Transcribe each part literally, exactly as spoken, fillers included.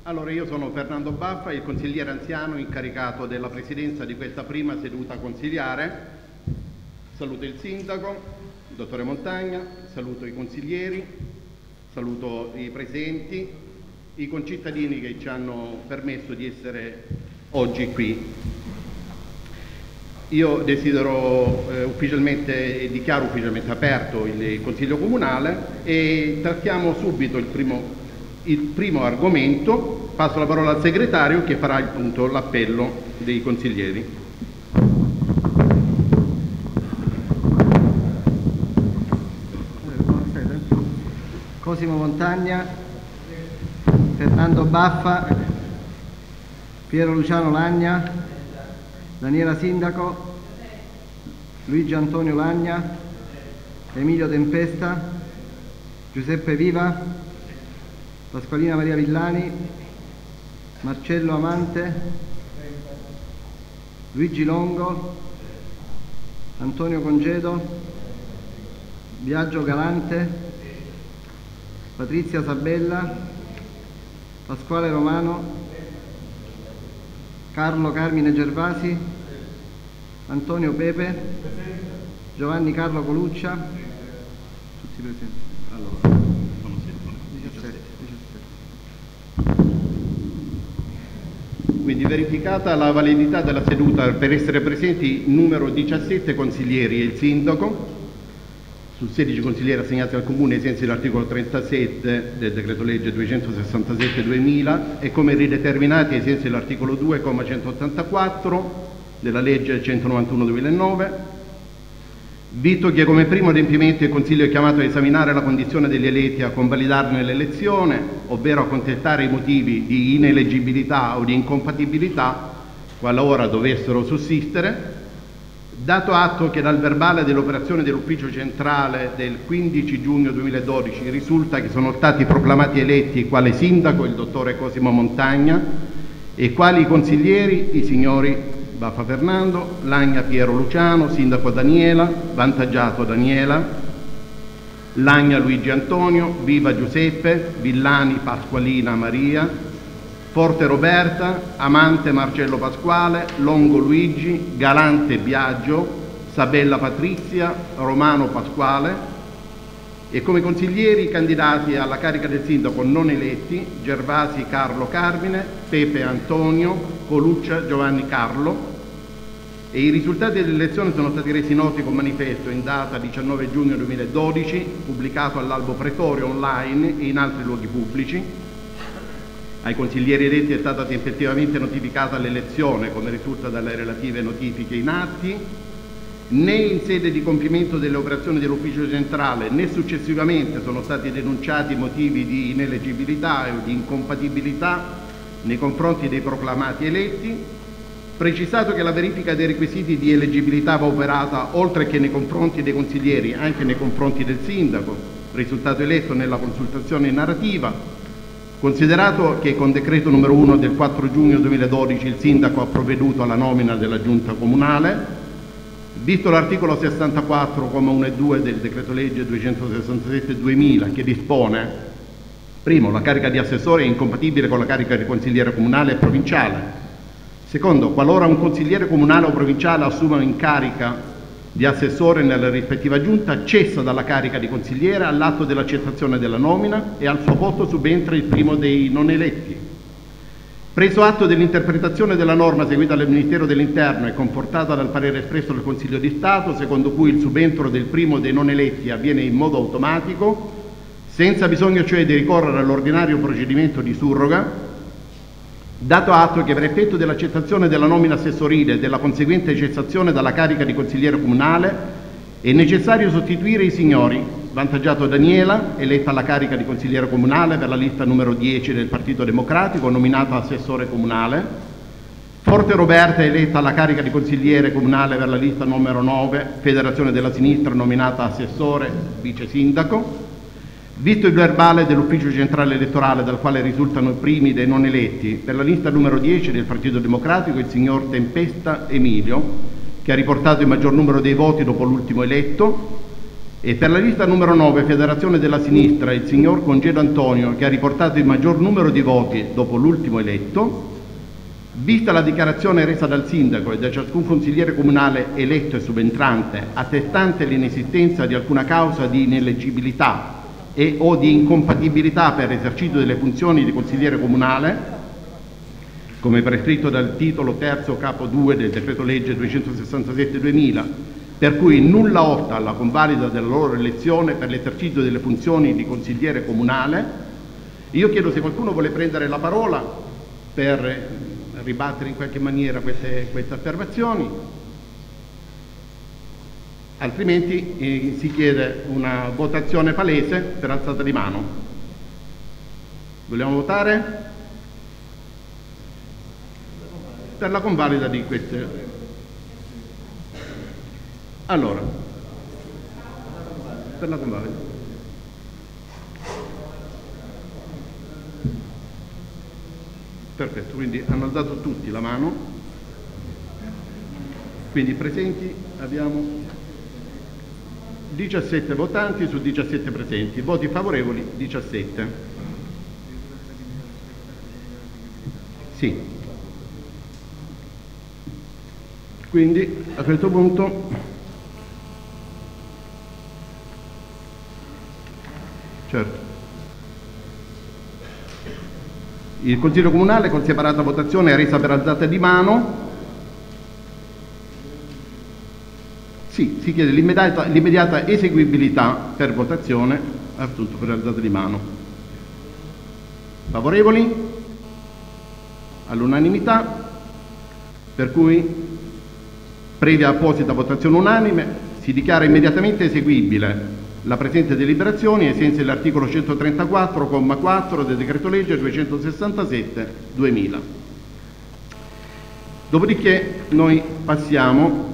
Allora, io sono Fernando Baffa, il consigliere anziano incaricato della presidenza di questa prima seduta consiliare. Saluto il sindaco, il dottore Montagna, saluto i consiglieri, saluto i presenti, i concittadini che ci hanno permesso di essere oggi qui. Io desidero eh, ufficialmente, dichiaro ufficialmente aperto il Consiglio Comunale e trattiamo subito il primo Il primo argomento. Passo la parola al segretario che farà appunto l'appello dei consiglieri. Cosimo Montagna, Fernando Baffa, Piero Luciano Lagna, Daniela Sindaco, Luigi Antonio Lagna, Emilio Tempesta, Giuseppe Viva, Pasqualina Maria Villani, Marcello Amante, Luigi Longo, Antonio Congedo, Biagio Galante, Patrizia Sabella, Pasquale Romano, Carlo Carmine Gervasi, Antonio Pepe, Giovanni Carlo Coluccia, tutti presenti. Allora. Quindi verificata la validità della seduta, per essere presenti numero diciassette consiglieri e il sindaco, su sedici consiglieri assegnati al Comune ai sensi dell'articolo trentasette del decreto legge duecentosessantasette duemila e come rideterminati ai sensi dell'articolo due, comma centottantaquattro della legge centonovantuno duemilanove. Visto che come primo adempimento il Consiglio è chiamato a esaminare la condizione degli eletti e a convalidarne l'elezione, ovvero a contestare i motivi di ineleggibilità o di incompatibilità, qualora dovessero sussistere, dato atto che dal verbale dell'operazione dell'Ufficio Centrale del quindici giugno duemiladodici risulta che sono stati proclamati eletti quale sindaco il dottore Cosimo Montagna e quali consiglieri i signori Baffa Fernando, Lagna Piero Luciano, sindaco Daniela, Vantaggiato Daniela, Lagna Luigi Antonio, Viva Giuseppe, Villani Pasqualina Maria, Forte Roberta, Amante Marcello Pasquale, Longo Luigi, Galante Biagio, Sabella Patrizia, Romano Pasquale e come consiglieri candidati alla carica del sindaco non eletti Gervasi Carlo Carmine, Pepe Antonio, Coluccia Giovanni Carlo. E i risultati dell'elezione sono stati resi noti con manifesto in data diciannove giugno duemiladodici, pubblicato all'albo pretorio online e in altri luoghi pubblici. Ai consiglieri eletti è stata tempestivamente notificata l'elezione, come risulta dalle relative notifiche in atti. Né in sede di compimento delle operazioni dell'Ufficio Centrale né successivamente sono stati denunciati motivi di ineleggibilità o di incompatibilità nei confronti dei proclamati eletti. Precisato che la verifica dei requisiti di eleggibilità va operata, oltre che nei confronti dei consiglieri, anche nei confronti del sindaco, risultato eletto nella consultazione narrativa, considerato che con decreto numero uno del quattro giugno duemiladodici il sindaco ha provveduto alla nomina della giunta comunale, visto l'articolo sessantaquattro, comma uno e due del decreto legge duecentosessantasette duemila che dispone, primo, la carica di assessore è incompatibile con la carica di consigliere comunale e provinciale. Secondo, qualora un consigliere comunale o provinciale assuma in carica di assessore nella rispettiva giunta, cessa dalla carica di consigliere all'atto dell'accettazione della nomina e al suo posto subentra il primo dei non eletti. Preso atto dell'interpretazione della norma seguita dal Ministero dell'Interno e confortata dal parere espresso dal Consiglio di Stato, secondo cui il subentro del primo dei non eletti avviene in modo automatico, senza bisogno cioè di ricorrere all'ordinario procedimento di surroga, dato atto che per effetto dell'accettazione della nomina assessorile e della conseguente cessazione dalla carica di consigliere comunale è necessario sostituire i signori Vantaggiato Daniela, eletta alla carica di consigliere comunale per la lista numero dieci del Partito Democratico, nominata assessore comunale, Forte Roberta, eletta alla carica di consigliere comunale per la lista numero nove, Federazione della Sinistra, nominata assessore vice sindaco. Visto il verbale dell'Ufficio Centrale Elettorale dal quale risultano i primi dei non eletti, per la lista numero dieci del Partito Democratico il signor Tempesta Emilio, che ha riportato il maggior numero dei voti dopo l'ultimo eletto, E per la lista numero nove, Federazione della Sinistra, il signor Congedo Antonio, che ha riportato il maggior numero di voti dopo l'ultimo eletto. Vista la dichiarazione resa dal sindaco e da ciascun consigliere comunale eletto e subentrante, attestante l'inesistenza di alcuna causa di ineleggibilità e o di incompatibilità per l'esercizio delle funzioni di consigliere comunale, come prescritto dal titolo terzo capo due del decreto legge duecentosessantasette duemila, per cui nulla osta alla convalida della loro elezione per l'esercizio delle funzioni di consigliere comunale. Io chiedo se qualcuno vuole prendere la parola per ribattere in qualche maniera queste, queste affermazioni, altrimenti eh, si chiede una votazione palese per alzata di mano. Vogliamo votare? Per la convalida di queste. Allora, per la convalida. Perfetto, quindi hanno alzato tutti la mano, quindi presenti abbiamo diciassette votanti su diciassette presenti, voti favorevoli diciassette. Sì. Quindi a questo punto certo. Il Consiglio Comunale con separata votazione è resa per alzata di mano. Sì, si chiede l'immediata, l'immediata eseguibilità per votazione, appunto per alzata di mano. Favorevoli? All'unanimità, per cui, previa apposita votazione unanime, si dichiara immediatamente eseguibile la presente deliberazione ai sensi dell'articolo centotrentaquattro comma quattro del decreto legge duecentosessantasette duemila. Dopodiché noi passiamo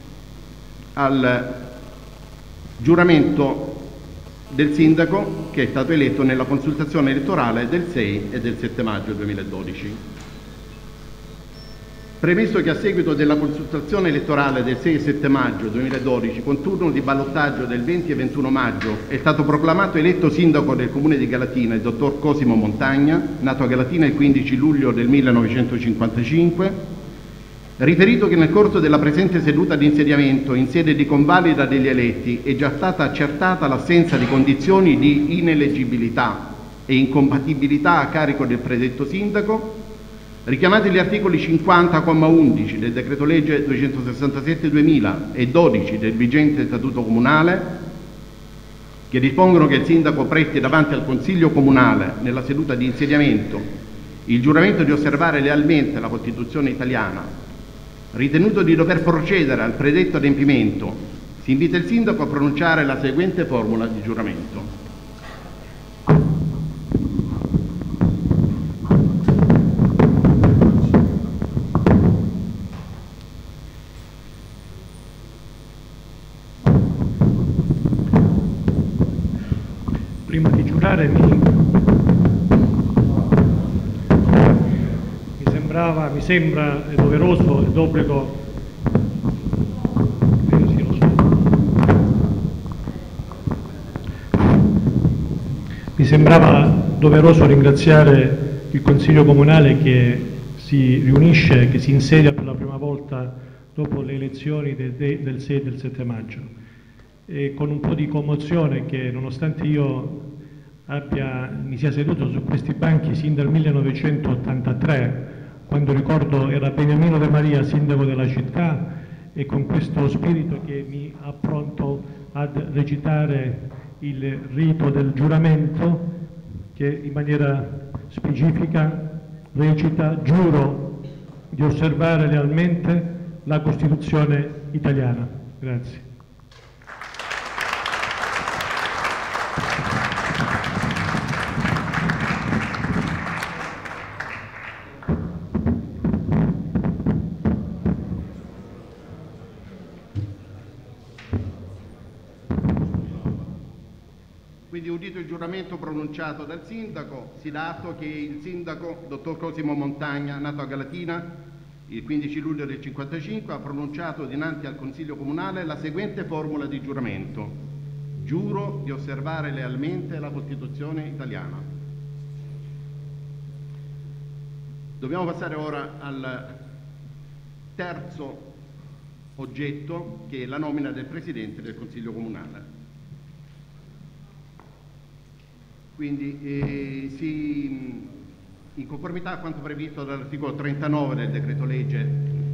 al giuramento del sindaco che è stato eletto nella consultazione elettorale del sei e del sette maggio duemiladodici. Premesso che a seguito della consultazione elettorale del sei e sette maggio duemiladodici, con turno di ballottaggio del venti e ventuno maggio, è stato proclamato eletto sindaco del comune di Galatina il dottor Cosimo Montagna, nato a Galatina il quindici luglio del millenovecentocinquantacinque, riferito che nel corso della presente seduta di insediamento in sede di convalida degli eletti è già stata accertata l'assenza di condizioni di ineleggibilità e incompatibilità a carico del predetto sindaco, richiamati gli articoli cinquanta comma undici del decreto legge duecentosessantasette duemila e dodici del vigente statuto comunale, che dispongono che il sindaco presti davanti al Consiglio Comunale nella seduta di insediamento il giuramento di osservare lealmente la Costituzione italiana, ritenuto di dover procedere al predetto adempimento, si invita il sindaco a pronunciare la seguente formula di giuramento. Prima di giurare mi, mi sembrava, mi sembra doveroso ed obbligo, eh, sì, lo so. Mi sembrava doveroso ringraziare il Consiglio Comunale che si riunisce, che si insedia per la prima volta dopo le elezioni del, del sei e del sette maggio. E con un po' di commozione che, nonostante io abbia, mi sia seduto su questi banchi sin dal millenovecentottantatré, quando ricordo era Beniamino De Maria sindaco della città, e con questo spirito che mi appronto ad recitare il rito del giuramento, che in maniera specifica recita: giuro di osservare lealmente la Costituzione italiana. Grazie. Quindi, udito il giuramento pronunciato dal sindaco, si dà atto che il sindaco, dottor Cosimo Montagna, nato a Galatina il quindici luglio del cinquantacinque, ha pronunciato dinanzi al Consiglio Comunale la seguente formula di giuramento. Giuro di osservare lealmente la Costituzione italiana. Dobbiamo passare ora al terzo oggetto, che è la nomina del Presidente del Consiglio Comunale. Quindi eh, si, in conformità a quanto previsto dall'articolo trentanove del decreto legge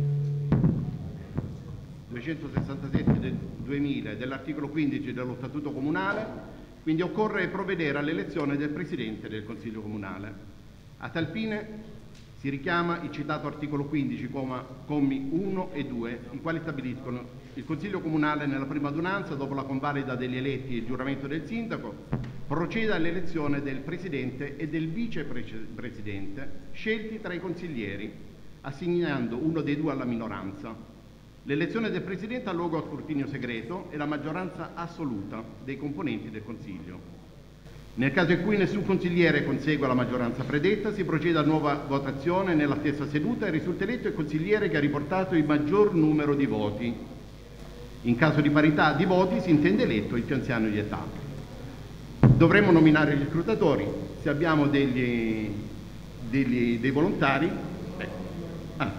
duecentosessantasette del duemila e dell'articolo quindici dello Statuto Comunale, quindi occorre provvedere all'elezione del Presidente del Consiglio Comunale. A tal fine si richiama il citato articolo quindici, commi uno e due, i quali stabiliscono: il Consiglio Comunale nella prima adunanza, dopo la convalida degli eletti e il giuramento del Sindaco, procede all'elezione del Presidente e del Vicepresidente scelti tra i consiglieri, assegnando uno dei due alla minoranza. L'elezione del Presidente ha luogo a scrutinio segreto e la maggioranza assoluta dei componenti del Consiglio. Nel caso in cui nessun consigliere consegua la maggioranza predetta, si procede a nuova votazione nella stessa seduta e risulta eletto il consigliere che ha riportato il maggior numero di voti. In caso di parità di voti si intende eletto il più anziano di età. Dovremmo nominare gli scrutatori. Se abbiamo degli, degli, dei volontari, beh. Ah.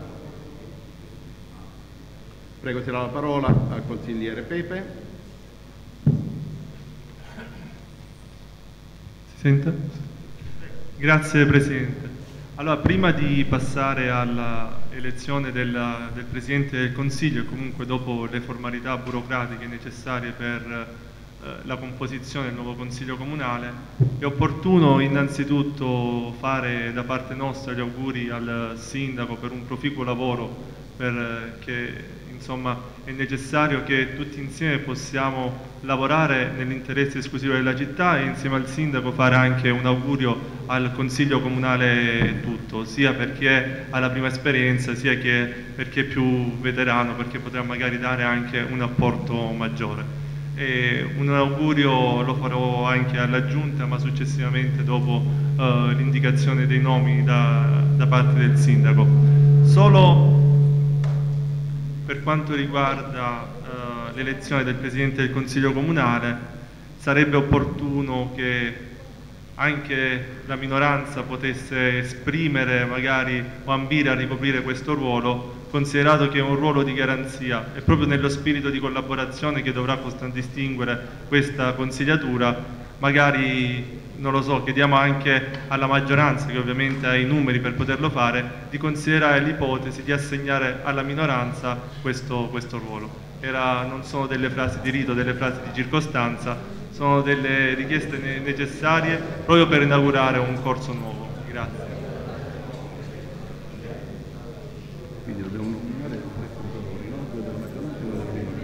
Prego, se la parola al consigliere Pepe. Si sente? Grazie Presidente. Allora, prima di passare all'elezione del, del Presidente del Consiglio e comunque dopo le formalità burocratiche necessarie per eh, la composizione del nuovo Consiglio Comunale, è opportuno innanzitutto fare da parte nostra gli auguri al Sindaco per un proficuo lavoro, perché insomma è necessario che tutti insieme possiamo lavorare nell'interesse esclusivo della città e insieme al Sindaco fare anche un augurio al Consiglio Comunale tutto, sia perché ha la prima esperienza, sia che perché è più veterano, perché potrà magari dare anche un apporto maggiore. E un augurio lo farò anche alla Giunta, ma successivamente dopo uh, l'indicazione dei nomi da, da parte del Sindaco. Solo per quanto riguarda uh, l'elezione del Presidente del Consiglio Comunale, sarebbe opportuno che anche la minoranza potesse esprimere magari o ambire a ricoprire questo ruolo, considerato che è un ruolo di garanzia e proprio nello spirito di collaborazione che dovrà contraddistinguere questa consigliatura, magari, non lo so, chiediamo anche alla maggioranza, che ovviamente ha i numeri per poterlo fare, di considerare l'ipotesi di assegnare alla minoranza questo, questo ruolo. Era, non sono delle frasi di rito, delle frasi di circostanza, sono delle richieste ne necessarie proprio per inaugurare un corso nuovo. Grazie. Quindi dobbiamo nominare tre scrutatori, no? Due della maggioranza e uno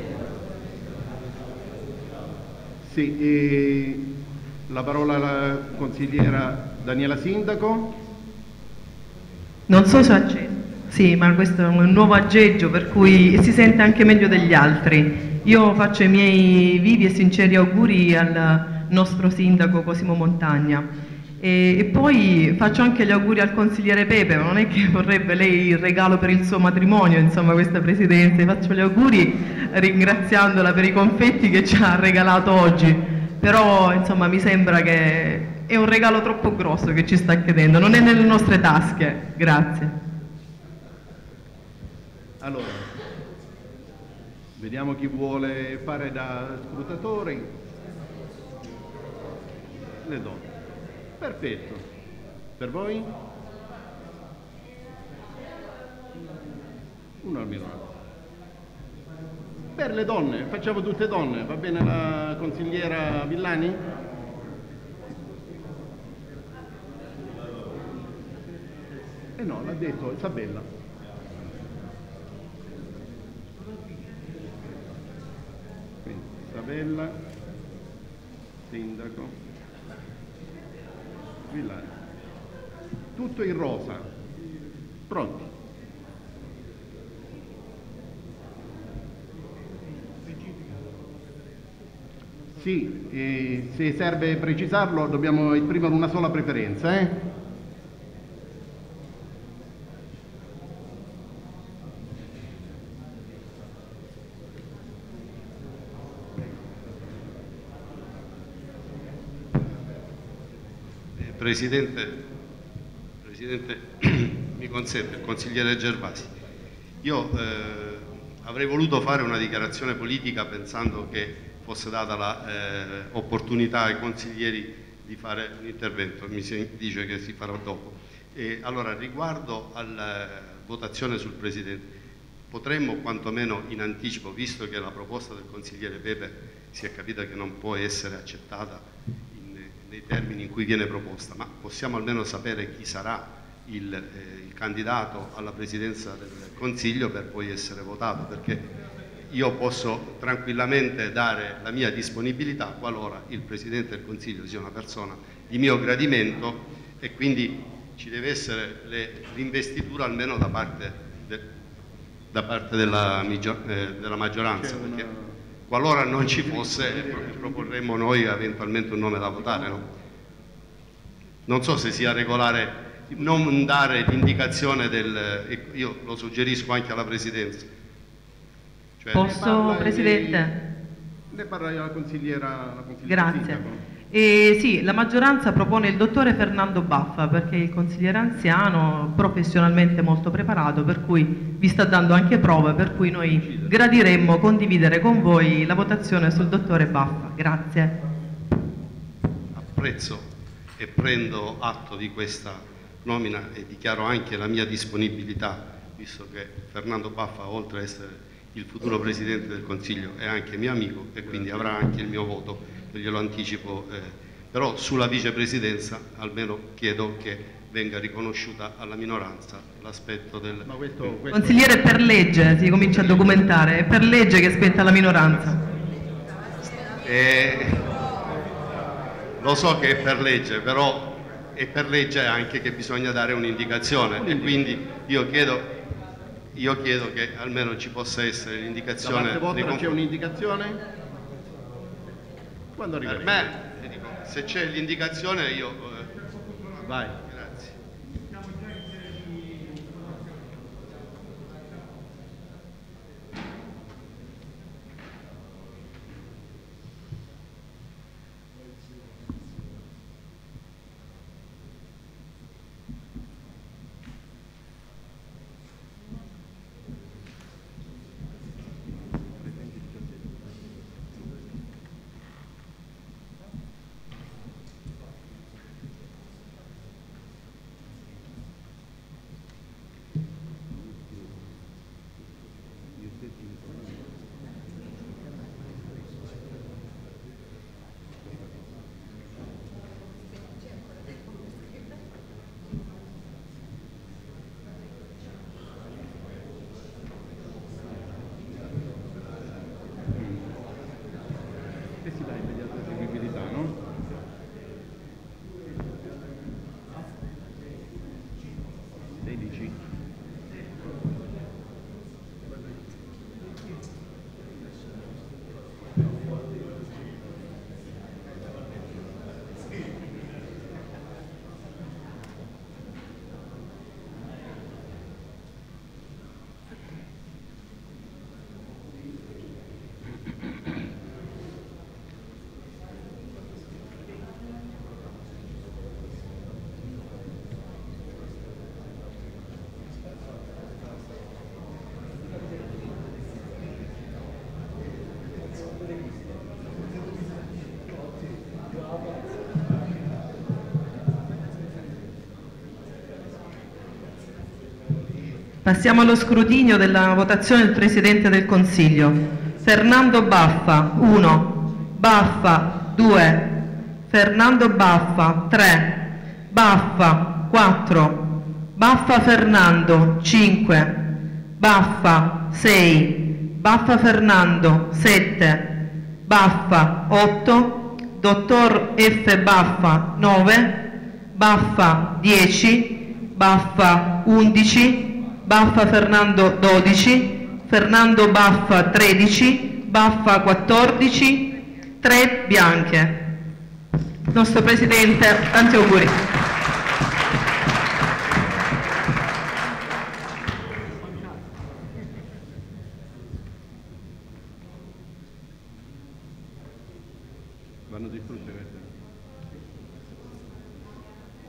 della minoranza. Sì, e la parola alla consigliera Daniela Sindaco. Non so se accetto. Sì, ma questo è un nuovo aggeggio per cui si sente anche meglio degli altri. Io faccio i miei vivi e sinceri auguri al nostro sindaco Cosimo Montagna e, e poi faccio anche gli auguri al consigliere Pepe, ma non è che vorrebbe lei il regalo per il suo matrimonio, insomma, questa presidenza. Faccio gli auguri ringraziandola per i confetti che ci ha regalato oggi, però insomma mi sembra che è un regalo troppo grosso che ci sta chiedendo, non è nelle nostre tasche. Grazie. Allora, vediamo chi vuole fare da scrutatori. Le do. Perfetto. Per voi? Uno al minoranza. Per le donne, facciamo tutte donne, va bene la consigliera Villani? Eh no, l'ha detto Isabella. Isabella, sindaco, Villani. Tutto in rosa. Pronti? Sì, eh, se serve precisarlo dobbiamo esprimere una sola preferenza, eh? Presidente, Presidente mi consente, il consigliere Gervasi, io eh, avrei voluto fare una dichiarazione politica pensando che fosse data l'opportunità eh, ai consiglieri di fare un intervento, mi si dice che si farà dopo. E allora, riguardo alla votazione sul Presidente, potremmo quantomeno in anticipo, visto che la proposta del consigliere Pepe si è capita che non può essere accettata in, nei termini in cui viene proposta, ma possiamo almeno sapere chi sarà il, eh, il candidato alla presidenza del Consiglio per poi essere votato, perché io posso tranquillamente dare la mia disponibilità qualora il Presidente del Consiglio sia una persona di mio gradimento, e quindi ci deve essere l'investitura almeno da parte, de, da parte della, eh, della maggioranza, perché qualora non ci fosse proporremmo noi eventualmente un nome da votare. No? Non so se sia regolare non dare l'indicazione del... io lo suggerisco anche alla Presidenza. Cioè, Posso, Presidente? Ne parla la consigliera, la consigliera Grazie. Sindaco. Eh, sì, la maggioranza propone il dottore Fernando Baffa perché è il consigliere anziano, professionalmente molto preparato, per cui vi sta dando anche prove, per cui noi gradiremmo condividere con voi la votazione sul dottore Baffa. Grazie. Apprezzo e prendo atto di questa nomina e dichiaro anche la mia disponibilità, visto che Fernando Baffa, oltre ad essere il futuro Presidente del Consiglio, è anche mio amico e quindi avrà anche il mio voto, che glielo anticipo, eh, però sulla vicepresidenza almeno chiedo che venga riconosciuta alla minoranza l'aspetto del... Ma questo, questo... Consigliere, per legge, si comincia a documentare, è per legge che spetta la minoranza. Eh, lo so che è per legge, però è per legge anche che bisogna dare un'indicazione, e quindi io chiedo... Io chiedo che almeno ci possa essere l'indicazione. Da parte vostra c'è un'indicazione? Quando arriva? Per me, dico, se c'è l'indicazione io... Eh, vai. Grazie. Passiamo allo scrutinio della votazione del Presidente del Consiglio. Fernando Baffa, uno. Baffa, due. Fernando Baffa, tre. Baffa, quattro. Baffa Fernando, cinque. Baffa, sei. Baffa Fernando, sette. Baffa, otto. Dottor F. Baffa, nove. Baffa, dieci. Baffa, undici. Baffa Fernando, dodici. Fernando Baffa, tredici. Baffa, quattordici. tre bianche. Nostro Presidente, tanti auguri. Vanno distrutte queste.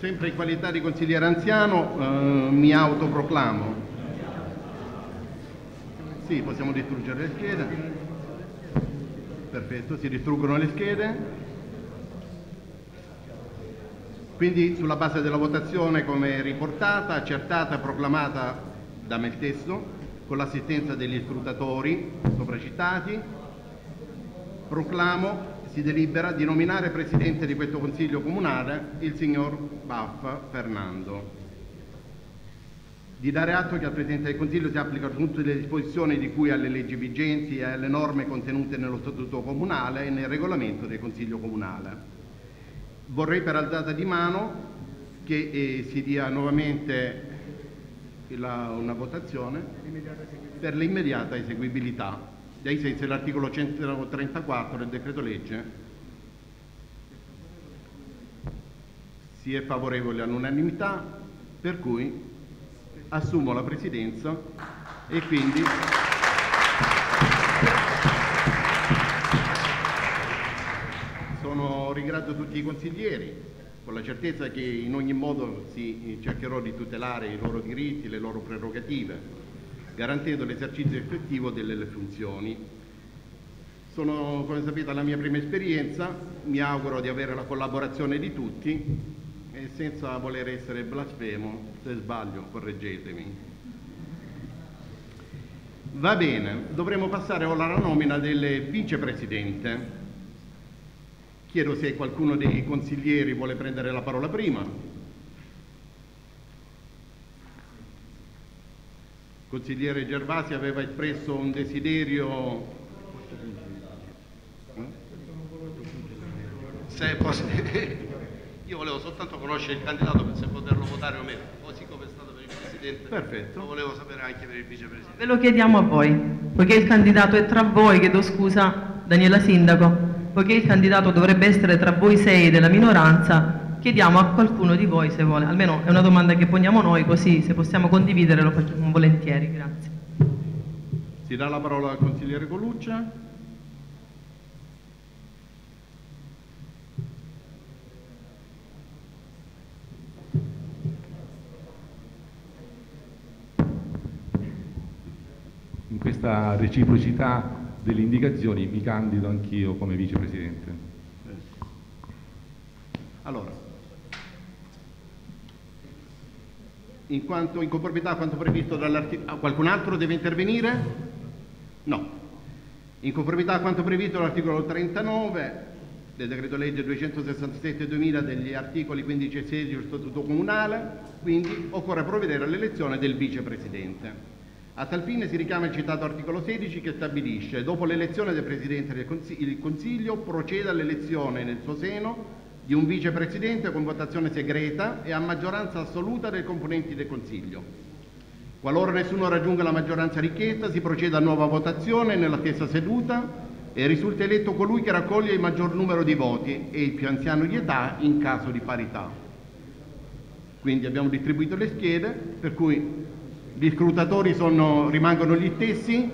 sempre in qualità di consigliere anziano, eh, mi autoproclamo. Sì, possiamo distruggere le schede. Perfetto, si distruggono le schede. Quindi sulla base della votazione come riportata, accertata e proclamata da me stesso, con l'assistenza degli scrutatori sopracitati, proclamo, si delibera di nominare presidente di questo Consiglio Comunale il signor Baffa Fernando. Di dare atto che al Presidente del Consiglio si applicano tutte le disposizioni di cui alle leggi vigenti e alle norme contenute nello Statuto Comunale e nel regolamento del Consiglio Comunale. Vorrei per alzata di mano che eh, si dia nuovamente la, una votazione per l'immediata eseguibilità ai sensi dell'articolo centotrentaquattro del decreto legge. Si è favorevole all'unanimità, per cui assumo la presidenza e quindi sono, ringrazio tutti i consiglieri con la certezza che in ogni modo si cercherò di tutelare i loro diritti, le loro prerogative, garantendo l'esercizio effettivo delle funzioni. Sono, come sapete, la mia prima esperienza, mi auguro di avere la collaborazione di tutti e senza voler essere blasfemo, se sbaglio correggetemi. Va bene, dovremo passare ora alla nomina del vicepresidente. Chiedo se qualcuno dei consiglieri vuole prendere la parola prima. Il consigliere Gervasi aveva espresso un desiderio. Se posso... Io volevo soltanto conoscere il candidato per se poterlo votare o meno, così come è stato per il Presidente. Perfetto. Lo volevo sapere anche per il Vicepresidente. Ve lo chiediamo a voi, poiché il candidato è tra voi, chiedo scusa Daniela Sindaco, poiché il candidato dovrebbe essere tra voi sei della minoranza, chiediamo a qualcuno di voi se vuole, almeno è una domanda che poniamo noi, così se possiamo condividere lo facciamo volentieri, grazie. Si dà la parola al consigliere Coluccia. In questa reciprocità delle indicazioni mi candido anch'io come vicepresidente. Allora, in quanto in conformità a quanto previsto dall'articolo... Qualcun altro deve intervenire? No. In conformità a quanto previsto dall'articolo trentanove del decreto legge duecentosessantasette duemila degli articoli quindici e sedici del Statuto Comunale, quindi occorre provvedere all'elezione del vicepresidente. A tal fine si richiama il citato articolo sedici che stabilisce: dopo l'elezione del Presidente del Consiglio, il Consiglio procede all'elezione nel suo seno di un vicepresidente con votazione segreta e a maggioranza assoluta dei componenti del Consiglio. Qualora nessuno raggiunga la maggioranza richiesta, si procede a nuova votazione nella stessa seduta e risulta eletto colui che raccoglie il maggior numero di voti e il più anziano di età in caso di parità. Quindi abbiamo distribuito le schede, per cui gli scrutatori sono, rimangono gli stessi.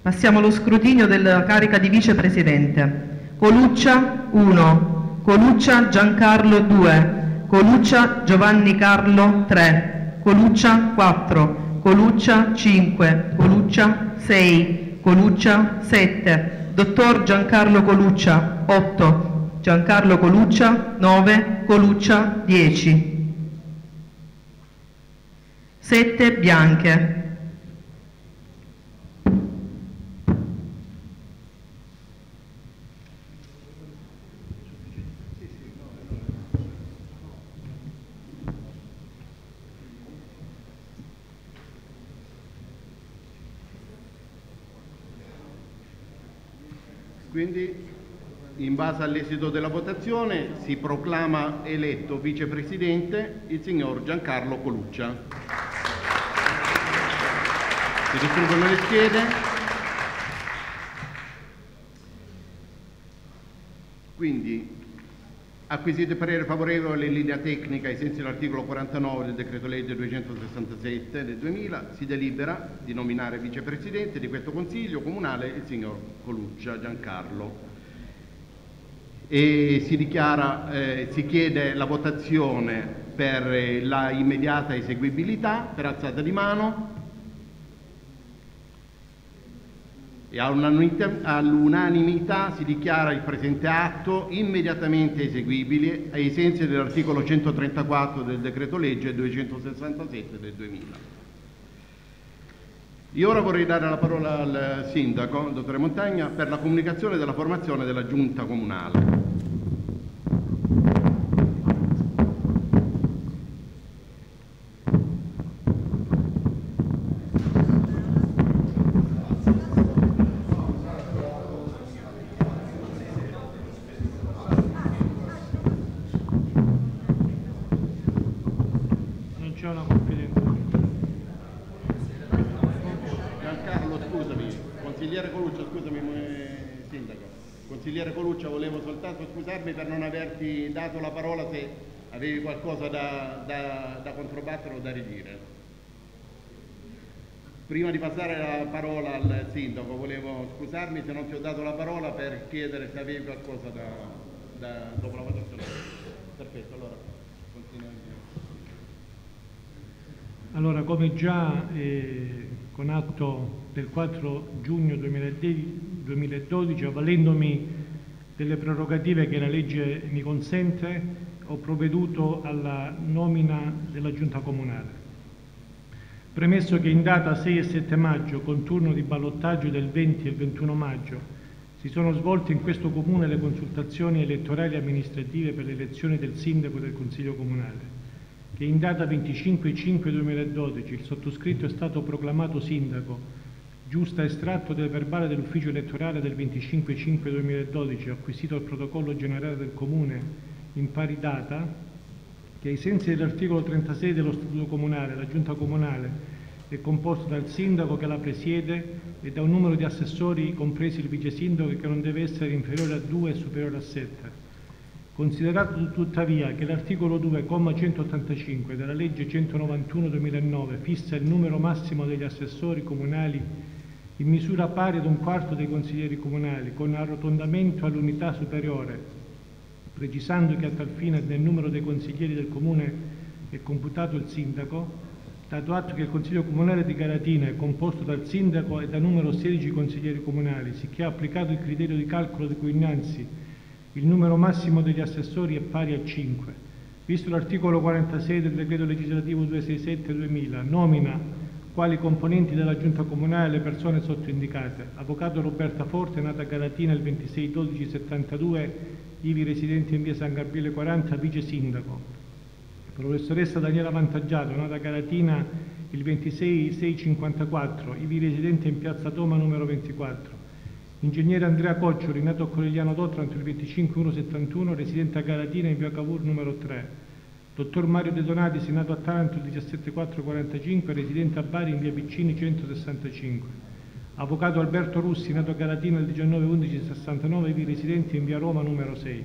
Passiamo allo scrutinio della carica di vicepresidente. Coluccia uno, Coluccia Giancarlo due, Coluccia Giovanni Carlo tre, Coluccia quattro, Coluccia cinque, Coluccia sei, Coluccia sette, Dottor Giancarlo Coluccia otto, Giancarlo Coluccia nove, Coluccia dieci. sette bianche. Quindi, in base all'esito della votazione, si proclama eletto vicepresidente il signor Giancarlo Coluccia. Si distribuiscono le schede. Quindi, acquisite parere favorevole in linea tecnica ai sensi dell'articolo quarantanove del decreto legge duecentosessantasette del duemila, si delibera di nominare vicepresidente di questo Consiglio Comunale il signor Coluccia Giancarlo. E si dichiara, eh, si chiede la votazione per eh, la immediata eseguibilità per alzata di mano. E all'unanimità si dichiara il presente atto immediatamente eseguibile ai sensi dell'articolo centotrentaquattro del decreto legge duecentosessantasette del duemila. Io ora vorrei dare la parola al sindaco, dottore Montagna, per la comunicazione della formazione della giunta comunale. Consigliere Coluccia, volevo soltanto scusarmi per non averti dato la parola se avevi qualcosa da, da, da controbattere o da ridire. Prima di passare la parola al sindaco, volevo scusarmi se non ti ho dato la parola per chiedere se avevi qualcosa da, da, dopo la votazione. Perfetto, allora continuiamo. Allora, come già eh, con atto del quattro giugno duemiladodici, avvalendomi delle prerogative che la legge mi consente, ho provveduto alla nomina della giunta comunale. Premesso che in data sei e sette maggio, con turno di ballottaggio del venti e il ventuno maggio, si sono svolte in questo comune le consultazioni elettorali amministrative per le elezioni del sindaco e del consiglio comunale, che in data venticinque cinque duemiladodici il sottoscritto è stato proclamato sindaco, giusta estratto del verbale dell'ufficio elettorale del venticinque cinque duemiladodici acquisito al protocollo generale del comune in pari data, che ai sensi dell'articolo trentasei dello statuto comunale la giunta comunale è composta dal sindaco che la presiede e da un numero di assessori compresi il vice sindaco che non deve essere inferiore a due e superiore a sette. Considerato tuttavia che l'articolo due, comma centottantacinque della legge centonovantuno duemilanove fissa il numero massimo degli assessori comunali in misura pari ad un quarto dei consiglieri comunali, con arrotondamento all'unità superiore, precisando che a tal fine nel numero dei consiglieri del comune è computato il sindaco, dato atto che il consiglio comunale di Garatina è composto dal sindaco e da numero sedici consiglieri comunali, sicché ha applicato il criterio di calcolo di cui innanzi il numero massimo degli assessori è pari a cinque. Visto l'articolo quarantasei del decreto legislativo duecentosessantasette duemila, nomina quali componenti della giunta comunale le persone sottoindicate: avvocato Roberta Forte, nata a Garatina il ventisei dodici settantadue, ivi residente in via San Gabriele quaranta, vice sindaco; professoressa Daniela Vantaggiato, nata a Garatina il ventisei sei cinquantaquattro, ivi residente in piazza Toma numero ventiquattro; ingegnere Andrea Coccioli, nato a Corigliano d'Otranto il venticinque uno settantuno, residente a Garatina in via Cavour numero tre; dottor Mario De Donatis, nato a Taranto il diciassette quattro quarantacinque, residente a Bari in via Piccini centosessantacinque; avvocato Alberto Russi, nato a Garatina il diciannove undici sessantanove, ivi residente in via Roma numero sei.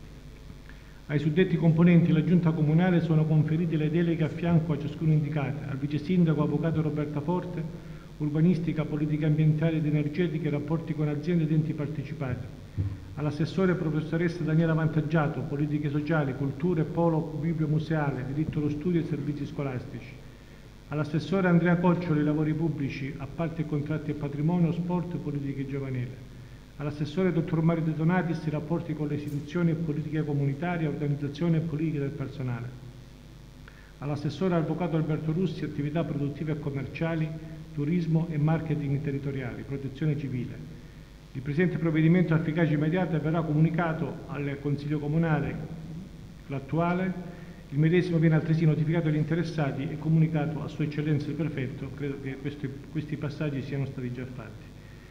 Ai suddetti componenti la giunta comunale sono conferite le deleghe a fianco a ciascuno indicate: al vice sindaco avvocato Roberta Forte urbanistica, politica ambientale ed energetica e rapporti con aziende ed enti partecipati. All'assessore professoressa Daniela Vantaggiato, politiche sociali, cultura e polo bibliomuseale, diritto allo studio e servizi scolastici. All'assessore Andrea Coccioli, lavori pubblici, appalti e contratti e patrimonio, sport e politiche giovanili. All'assessore dottor Mario De Donatis, rapporti con le istituzioni e politiche comunitarie, organizzazione e politiche del personale. All'assessore avvocato Alberto Russi, attività produttive e commerciali, turismo e marketing territoriali, protezione civile. Il presente provvedimento a efficacia immediata verrà comunicato al Consiglio Comunale, l'attuale. Il medesimo viene altresì notificato agli interessati e comunicato a Sua Eccellenza il Prefetto. Credo che questi, questi passaggi siano stati già fatti.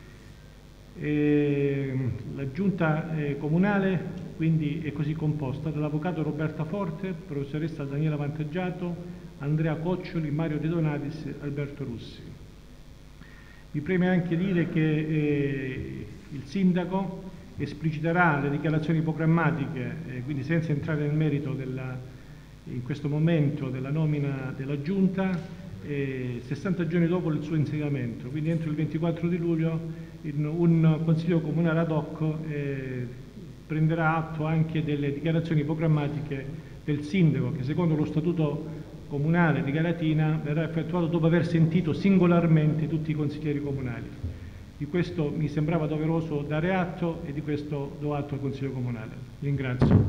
La Giunta eh, Comunale quindi è così composta dall'avvocato Roberta Forte, professoressa Daniela Vantaggiato, Andrea Coccioli, Mario De Donatis e Alberto Russi. Mi preme anche dire che eh, il Sindaco espliciterà le dichiarazioni programmatiche, eh, quindi senza entrare nel merito della, in questo momento della nomina della Giunta, eh, sessanta giorni dopo il suo insediamento, quindi entro il ventiquattro di luglio in un Consiglio Comunale ad hoc eh, prenderà atto anche delle dichiarazioni programmatiche del Sindaco, che secondo lo Statuto Comunale di Galatina verrà effettuato dopo aver sentito singolarmente tutti i consiglieri comunali. Di questo mi sembrava doveroso dare atto e di questo do atto al Consiglio Comunale. Ringrazio.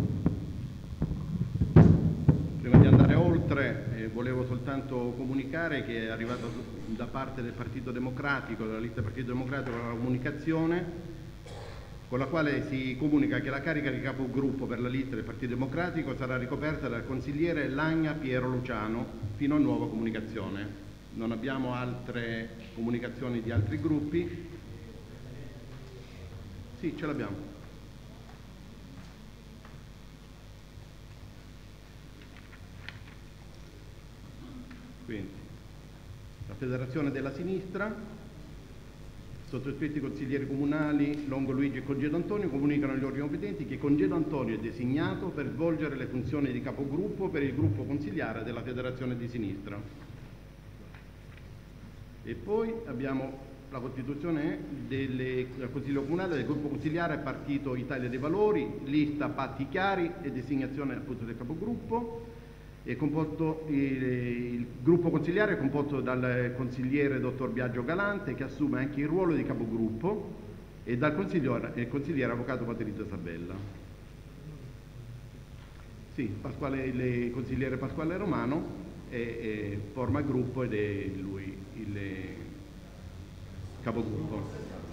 Prima di andare oltre, eh, volevo soltanto comunicare che è arrivata da parte del Partito Democratico, della lista del Partito Democratico, una comunicazione con la quale si comunica che la carica di capogruppo per la lista del Partito Democratico sarà ricoperta dal consigliere Lagna Piero Luciano fino a nuova comunicazione. Non abbiamo altre comunicazioni di altri gruppi. Sì, ce l'abbiamo. Quindi, la Federazione della Sinistra, sottoscritti consiglieri comunali Longo Luigi e Congedo Antonio comunicano agli organi competenti che Congedo Antonio è designato per svolgere le funzioni di capogruppo per il gruppo consiliare della Federazione di Sinistra. E poi abbiamo la costituzione del Consiglio Comunale del gruppo consiliare Partito Italia dei Valori, lista patti chiari e designazione appunto del capogruppo. È composto, il, il gruppo consiliare è composto dal consigliere dottor Biagio Galante, che assume anche il ruolo di capogruppo, e dal consigliere, consigliere avvocato Patrizio Sabella. Sì, Pasquale, il consigliere Pasquale Romano è, è, forma il gruppo ed è lui il capogruppo.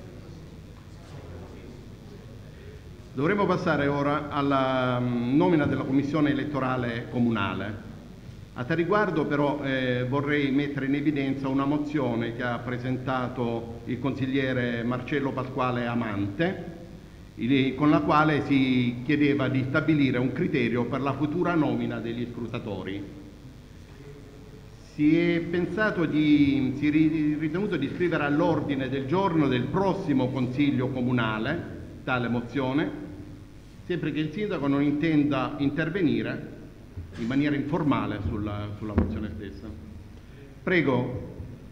Dovremmo passare ora alla nomina della commissione elettorale comunale. A tal riguardo però eh, vorrei mettere in evidenza una mozione che ha presentato il consigliere Marcello Pasquale Amante, il, con la quale si chiedeva di stabilire un criterio per la futura nomina degli scrutatori. Si è pensato di, si è ritenuto di iscrivere all'ordine del giorno del prossimo Consiglio Comunale tale mozione, sempre che il Sindaco non intenda intervenire in maniera informale sulla, sulla mozione stessa. Prego.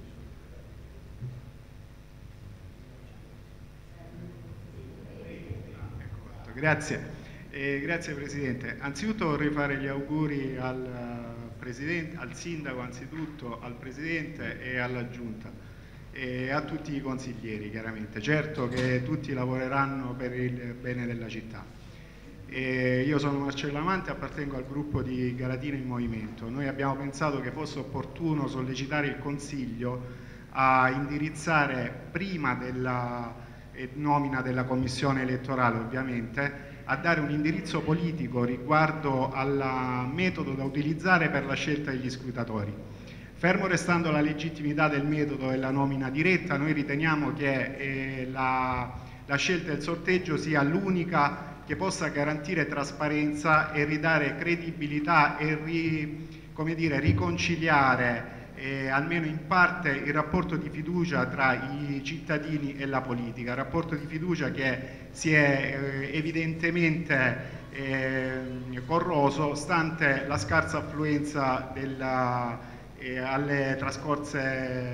Grazie. Eh, grazie Presidente. Anzitutto vorrei fare gli auguri al Presidente, al Sindaco anzitutto, al Presidente e alla Giunta e a tutti i consiglieri chiaramente. Certo che tutti lavoreranno per il bene della città. E io sono Marcello Amante, appartengo al gruppo di Galatina in Movimento. Noi abbiamo pensato che fosse opportuno sollecitare il Consiglio a indirizzare prima della nomina della commissione elettorale ovviamente a dare un indirizzo politico riguardo al metodo da utilizzare per la scelta degli scrutatori. Fermo restando la legittimità del metodo e la nomina diretta, noi riteniamo che eh, la, la scelta del sorteggio sia l'unica che possa garantire trasparenza e ridare credibilità e ri, come dire, riconciliare eh, almeno in parte il rapporto di fiducia tra i cittadini e la politica, rapporto di fiducia che si è eh, evidentemente eh, corroso stante la scarsa affluenza della, eh, alle trascorse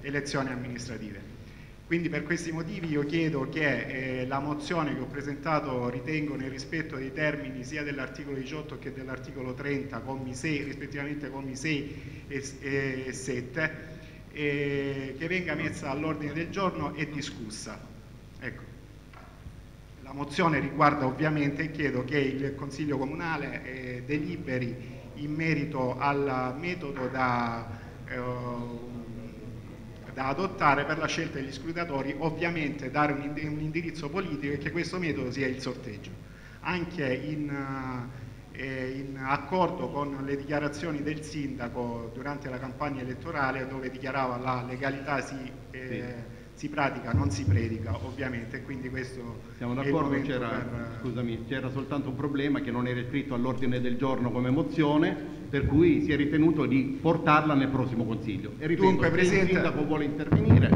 elezioni amministrative. Quindi per questi motivi io chiedo che eh, la mozione che ho presentato, ritengo nel rispetto dei termini sia dell'articolo diciotto che dell'articolo trenta, commi sei, rispettivamente commi sei e, e sette, eh, che venga messa all'ordine del giorno e discussa. Ecco. La mozione riguarda ovviamente, chiedo che il Consiglio Comunale eh, deliberi in merito al metodo da... Eh, da adottare per la scelta degli scrutatori, ovviamente dare un, ind un indirizzo politico e che questo metodo sia il sorteggio, anche in, eh, in accordo con le dichiarazioni del sindaco durante la campagna elettorale, dove dichiarava la legalità si, eh, sì. si pratica, non si predica, ovviamente, quindi questo siamo d'accordo. C'era per... scusami, c'era soltanto un problema, che non era iscritto all'ordine del giorno come mozione, per cui si è ritenuto di portarla nel prossimo Consiglio. E ripeto, Dunque, se Presidente... il sindaco vuole intervenire...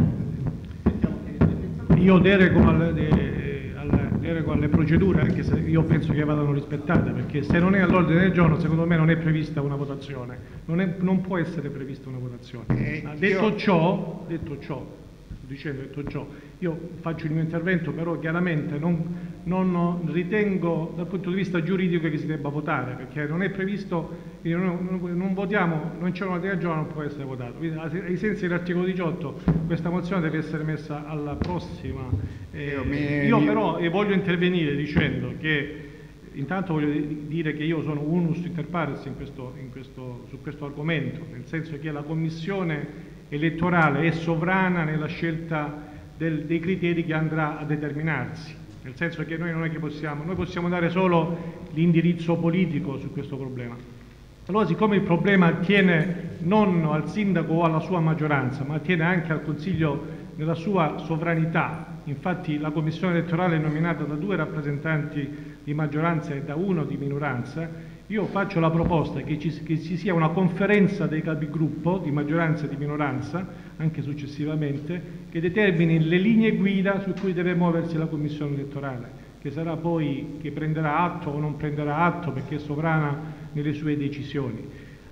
Io derego alle, alle, derego alle procedure, anche se io penso che vadano rispettate, perché se non è all'ordine del giorno, secondo me non è prevista una votazione, non, è, non può essere prevista una votazione. Eh, detto, io... ciò, detto ciò, dicendo detto ciò, io faccio il mio intervento, però chiaramente non, non ritengo dal punto di vista giuridico che si debba votare, perché non è previsto, non, non, non votiamo, non c'è una del giorno, non può essere votato. Ai sensi dell'articolo diciotto questa mozione deve essere messa alla prossima. Eh, io, mi... io però eh, voglio intervenire dicendo che intanto voglio dire che io sono unus inter pares in questo, in questo, su questo argomento, nel senso che la Commissione elettorale è sovrana nella scelta del, dei criteri che andrà a determinarsi, nel senso che noi non è che possiamo, noi possiamo dare solo l'indirizzo politico su questo problema. Allora, siccome il problema attiene non al sindaco o alla sua maggioranza, ma attiene anche al Consiglio nella sua sovranità, infatti la Commissione elettorale è nominata da due rappresentanti di maggioranza e da uno di minoranza, io faccio la proposta che ci, che ci sia una conferenza dei capigruppo di maggioranza e di minoranza, anche successivamente, che determini le linee guida su cui deve muoversi la Commissione elettorale, che sarà poi, che prenderà atto o non prenderà atto perché è sovrana nelle sue decisioni.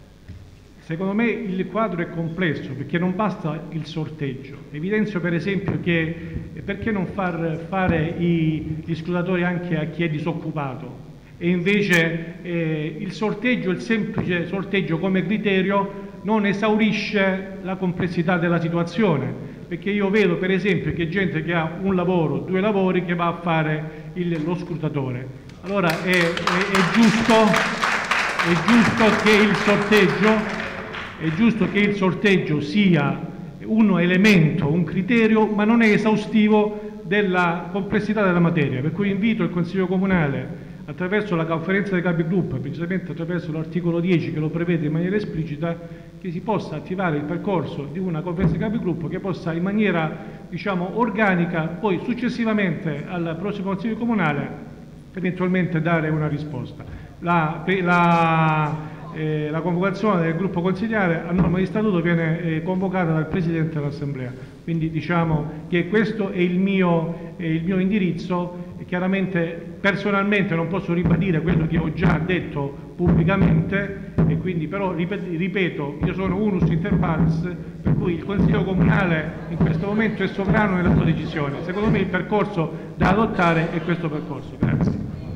Secondo me il quadro è complesso, perché non basta il sorteggio. Evidenzio per esempio che perché non far fare i, gli scrutatori anche a chi è disoccupato? E invece eh, il sorteggio, il semplice sorteggio come criterio non esaurisce la complessità della situazione, perché io vedo per esempio che gente che ha un lavoro, due lavori, che va a fare il, lo scrutatore. Allora è, è, è, giusto, è giusto che il sorteggio è giusto che il sorteggio sia un elemento, un criterio, ma non è esaustivo della complessità della materia, per cui invito il Consiglio Comunale attraverso la conferenza dei capigruppo, precisamente attraverso l'articolo dieci che lo prevede in maniera esplicita, che si possa attivare il percorso di una conferenza dei capigruppo che possa in maniera, diciamo, organica, poi successivamente al prossimo Consiglio Comunale eventualmente dare una risposta. La, la, eh, la convocazione del gruppo consigliare a norma di statuto viene eh, convocata dal Presidente dell'Assemblea, quindi diciamo che questo è il mio, è il mio indirizzo. Chiaramente personalmente non posso ribadire quello che ho già detto pubblicamente, e quindi però ripeto, io sono unus inter pares, per cui il Consiglio Comunale in questo momento è sovrano nella sua decisione. Secondo me il percorso da adottare è questo percorso. Grazie.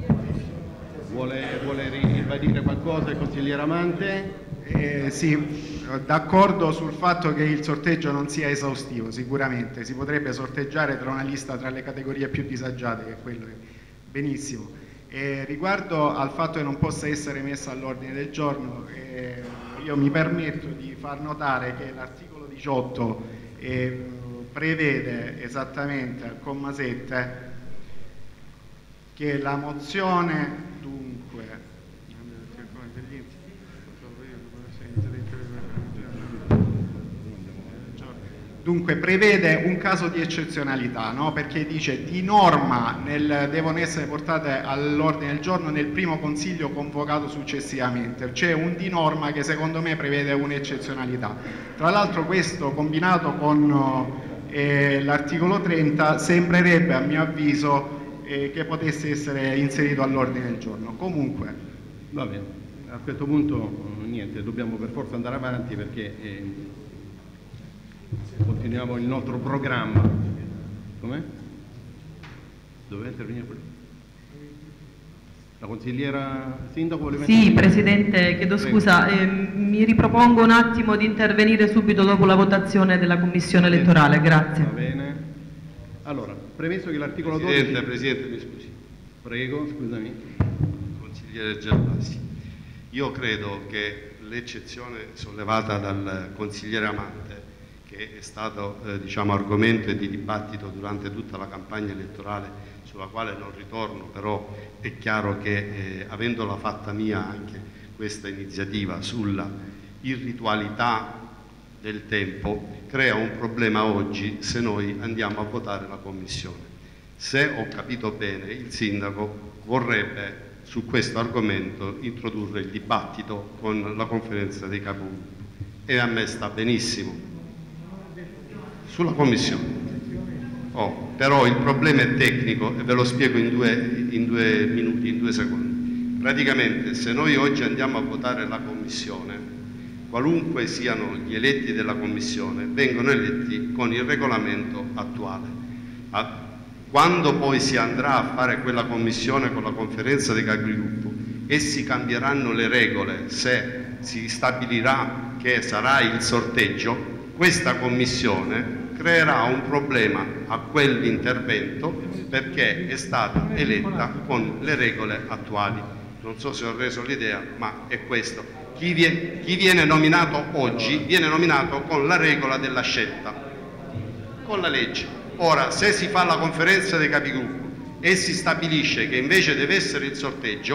Vuole, vuole ribadire qualcosa il consigliere Amante? Eh, sì, d'accordo sul fatto che il sorteggio non sia esaustivo, sicuramente si potrebbe sorteggiare tra una lista tra le categorie più disagiate, che è quello che... benissimo. Eh, riguardo al fatto che non possa essere messa all'ordine del giorno, eh, io mi permetto di far notare che l'articolo diciotto eh, prevede esattamente al comma sette che la mozione dunque Dunque prevede un caso di eccezionalità, no? Perché dice di norma nel, devono essere portate all'ordine del giorno nel primo consiglio convocato successivamente. C'è un di norma che secondo me prevede un'eccezionalità. Tra l'altro questo combinato con eh, l'articolo trenta sembrerebbe a mio avviso eh, che potesse essere inserito all'ordine del giorno. Comunque. Va bene, a questo punto niente, dobbiamo per forza andare avanti perché... Eh, Continuiamo il nostro programma. Com'è? Dove intervenire quello? La consigliera Sindaco voleva Sì, intervenire? Presidente, chiedo scusa, eh, mi ripropongo un attimo di intervenire subito dopo la votazione della Commissione elettorale, grazie. Va bene. Allora, premesso che l'articolo Presidente, dodici... Presidente, mi scusi. Prego, scusami. Consigliere Gervasi, io credo che l'eccezione sollevata dal consigliere Amante, che è stato eh, diciamo, argomento di dibattito durante tutta la campagna elettorale, sulla quale non ritorno, però è chiaro che eh, avendola fatta mia anche questa iniziativa sulla irritualità del tempo, crea un problema oggi se noi andiamo a votare la Commissione. Se ho capito bene, il Sindaco vorrebbe su questo argomento introdurre il dibattito con la conferenza dei capigruppo e a me sta benissimo sulla Commissione. Oh, però il problema è tecnico e ve lo spiego in due, in due minuti, in due secondi. Praticamente se noi oggi andiamo a votare la Commissione, qualunque siano gli eletti della Commissione, vengono eletti con il regolamento attuale. Quando poi si andrà a fare quella Commissione con la conferenza dei capigruppo e si cambieranno le regole, se si stabilirà che sarà il sorteggio, questa Commissione creerà un problema a quell'intervento perché è stata eletta con le regole attuali. Non so se ho reso l'idea, ma è questo. Chi viene, chi viene nominato oggi viene nominato con la regola della scelta, con la legge. Ora, se si fa la conferenza dei capigruppo e si stabilisce che invece deve essere il sorteggio,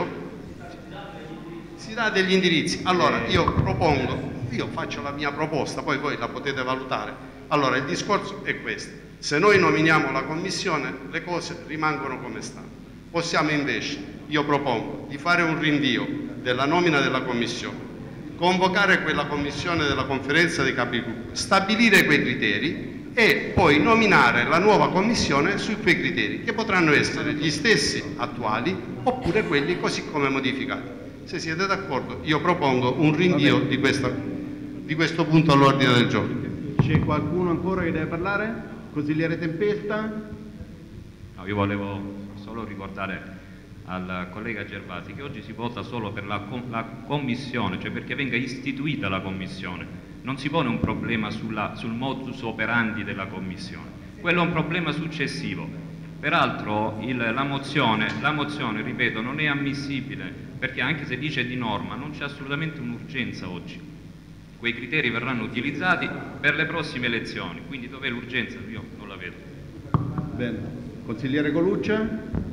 si dà degli indirizzi. Allora, io propongo, io faccio la mia proposta, poi voi la potete valutare. Allora, il discorso è questo. Se noi nominiamo la Commissione, le cose rimangono come stanno. Possiamo invece, io propongo, di fare un rinvio della nomina della Commissione, convocare quella Commissione della conferenza dei capigruppo, stabilire quei criteri e poi nominare la nuova Commissione su quei criteri, che potranno essere gli stessi attuali oppure quelli così come modificati. Se siete d'accordo, io propongo un rinvio di, questa, di questo punto all'ordine del giorno. C'è qualcuno ancora che deve parlare? Consigliere Tempesta? No, io volevo solo ricordare al collega Gervasi che oggi si vota solo per la, com la commissione, cioè perché venga istituita la commissione. Non si pone un problema sulla, sul modus operandi della commissione. Quello è un problema successivo. Peraltro il, la, mozione, la mozione, ripeto, non è ammissibile perché anche se dice di norma non c'è assolutamente un'urgenza oggi. Quei criteri verranno utilizzati per le prossime elezioni, quindi dov'è l'urgenza? Io non la vedo. Bene. Consigliere Coluccia?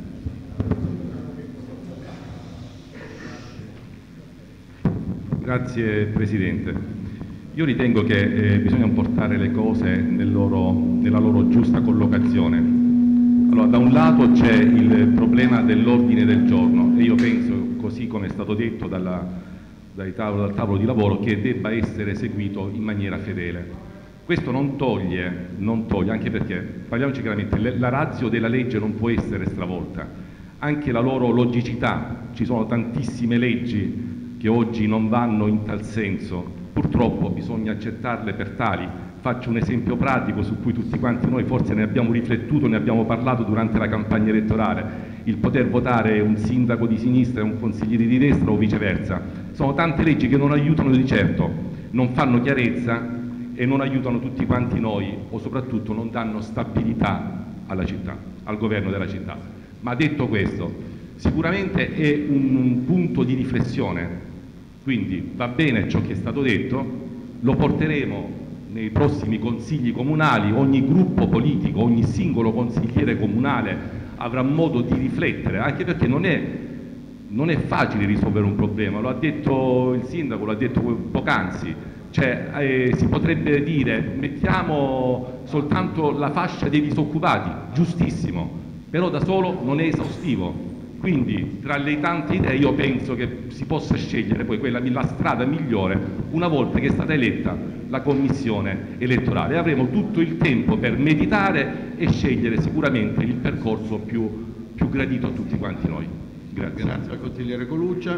Grazie Presidente. Io ritengo che eh, bisogna portare le cose nel loro, nella loro giusta collocazione. Allora, da un lato c'è il problema dell'ordine del giorno e io penso, così come è stato detto dalla Dal tavolo, dal tavolo di lavoro, che debba essere seguito in maniera fedele. Questo non toglie, non toglie, anche perché, parliamoci chiaramente, le, la ratio della legge non può essere stravolta, anche la loro logicità, ci sono tantissime leggi che oggi non vanno in tal senso, purtroppo bisogna accettarle per tali. Faccio un esempio pratico su cui tutti quanti noi forse ne abbiamo riflettuto, ne abbiamo parlato durante la campagna elettorale, il poter votare un sindaco di sinistra e un consigliere di destra o viceversa. Sono tante leggi che non aiutano di certo, non fanno chiarezza e non aiutano tutti quanti noi o soprattutto non danno stabilità alla città, al governo della città. Ma detto questo, sicuramente è un, un punto di riflessione, quindi va bene ciò che è stato detto, lo porteremo nei prossimi consigli comunali, ogni gruppo politico, ogni singolo consigliere comunale avrà modo di riflettere, anche perché non è, non è facile risolvere un problema, lo ha detto il sindaco, lo ha detto poc'anzi, cioè eh, si potrebbe dire mettiamo soltanto la fascia dei disoccupati, giustissimo, però da solo non è esaustivo. Quindi tra le tante idee io penso che si possa scegliere poi quella, la strada migliore una volta che è stata eletta la commissione elettorale. Avremo tutto il tempo per meditare e scegliere sicuramente il percorso più, più gradito a tutti quanti noi. Grazie. Grazie al consigliere Coluccia.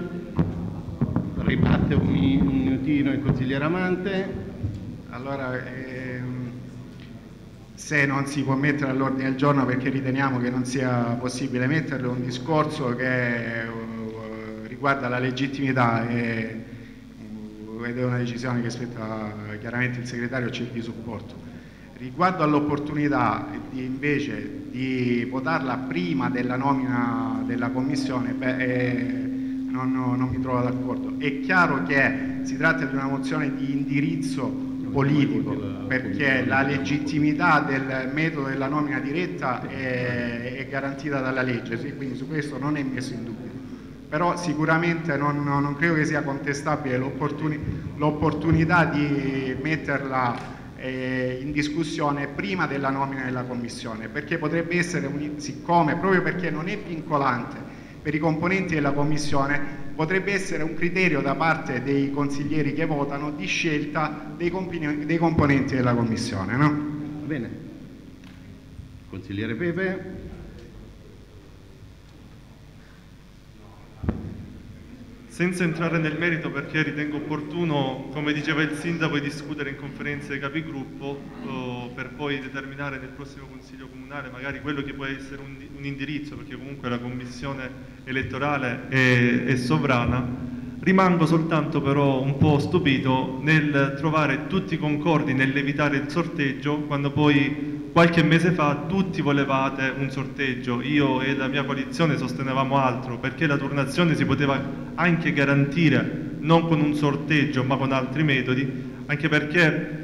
Ribatte un minutino il consigliere Amante. Allora, ehm, se non si può mettere all'ordine del giorno perché riteniamo che non sia possibile metterlo, un discorso che uh, riguarda la legittimità e, uh, ed è una decisione che spetta chiaramente il segretario, c'è di supporto. Riguardo all'opportunità di invece di votarla prima della nomina della commissione, beh, eh, non, non mi trovo d'accordo. È chiaro che si tratta di una mozione di indirizzo politico, perché la legittimità del metodo della nomina diretta è, è garantita dalla legge, quindi su questo non è messo in dubbio. Però sicuramente non, non credo che sia contestabile l'opportunità di metterla eh, in discussione prima della nomina della commissione, perché potrebbe essere, un, siccome proprio perché non è vincolante per i componenti della commissione, potrebbe essere un criterio da parte dei consiglieri che votano di scelta dei, dei componenti della commissione, no? Va bene. Consigliere Pepe. Senza entrare nel merito, perché ritengo opportuno, come diceva il sindaco, discutere in conferenza dei capigruppo oh, per poi determinare nel prossimo Consiglio Comunale magari quello che può essere un, un indirizzo, perché comunque la commissione elettorale è, è sovrana. Rimango soltanto però un po' stupito nel trovare tutti concordi nell'evitare il sorteggio, quando poi qualche mese fa tutti volevate un sorteggio. Io e la mia coalizione sostenevamo altro, perché la turnazione si poteva anche garantire non con un sorteggio ma con altri metodi, anche perché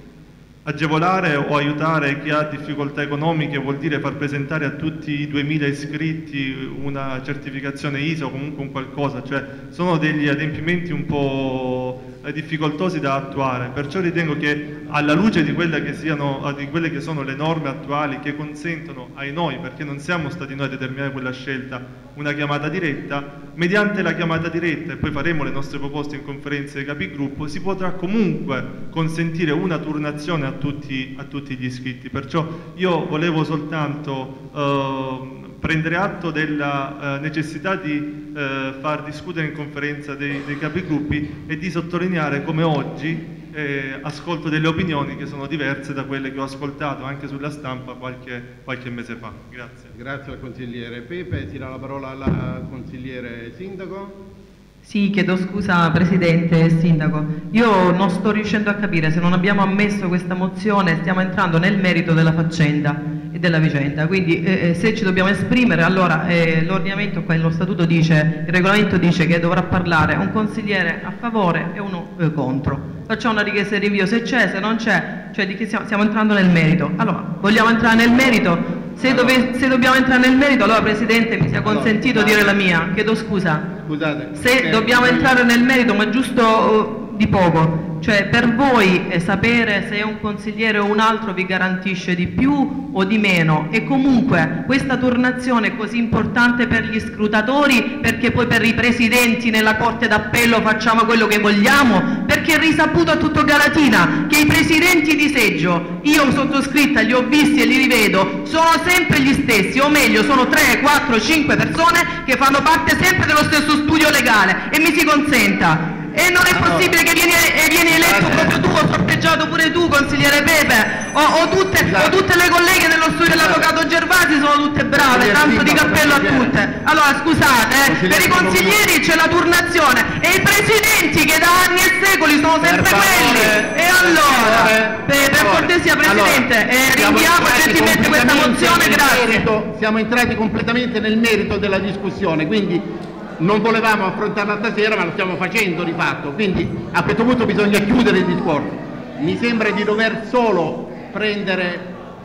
agevolare o aiutare chi ha difficoltà economiche vuol dire far presentare a tutti i duemila iscritti una certificazione I S O o comunque un qualcosa, cioè sono degli adempimenti un po' difficoltosi da attuare. Perciò ritengo che alla luce di quelle che, siano, di quelle che sono le norme attuali che consentono ai noi, perché non siamo stati noi a determinare quella scelta, una chiamata diretta, mediante la chiamata diretta, e poi faremo le nostre proposte in conferenza dei capigruppo, si potrà comunque consentire una turnazione a tutti, a tutti gli iscritti. Perciò io volevo soltanto eh, prendere atto della eh, necessità di eh, far discutere in conferenza dei, dei capigruppi e di sottolineare come oggi eh, ascolto delle opinioni che sono diverse da quelle che ho ascoltato anche sulla stampa qualche, qualche mese fa. Grazie. Grazie al consigliere Pepe. Si dà la parola al consigliere sindaco. Sì, chiedo scusa Presidente e Sindaco. Io non sto riuscendo a capire, se non abbiamo ammesso questa mozione stiamo entrando nel merito della faccenda e della vicenda, quindi eh, se ci dobbiamo esprimere, allora eh, l'ordinamento qua, lo statuto dice, il regolamento dice che dovrà parlare un consigliere a favore e uno eh, contro. Facciamo una richiesta di rinvio se c'è, se non c'è, cioè di che stiamo, stiamo entrando nel merito. Allora, vogliamo entrare nel merito? Se, dove, se dobbiamo entrare nel merito, allora Presidente mi sia consentito allora, dire la mia, chiedo scusa. Scusate. Se dobbiamo entrare nel merito, ma giusto uh, di poco, cioè per voi eh, sapere se un consigliere o un altro vi garantisce di più o di meno, e comunque questa turnazione è così importante per gli scrutatori, perché poi per i presidenti nella Corte d'Appello facciamo quello che vogliamo, perché è risaputo a tutto Galatina che i presidenti di seggio, io sottoscritta li ho visti e li rivedo, sono sempre gli stessi, o meglio sono tre, quattro, cinque persone che fanno parte sempre dello stesso studio legale, e mi si consenta, e non è possibile che vieni, vieni eletto proprio tu, o sorteggiato pure tu, consigliere Pepe, o, o, tutte, o tutte le colleghe dello studio dell'avvocato Gervasi sono tutte brave, tanto di cappello a tutte. Allora scusate, eh, per i consiglieri c'è la turnazione, e i presidenti che da anni e secoli sono sempre quelli. E allora, per, per cortesia Presidente, eh, rinviamo gentilmente questa mozione, grazie. Siamo entrati completamente nel merito della discussione, quindi non volevamo affrontarla stasera, ma lo stiamo facendo di fatto, quindi a questo punto bisogna chiudere il discorso. Mi sembra di dover solo prendere,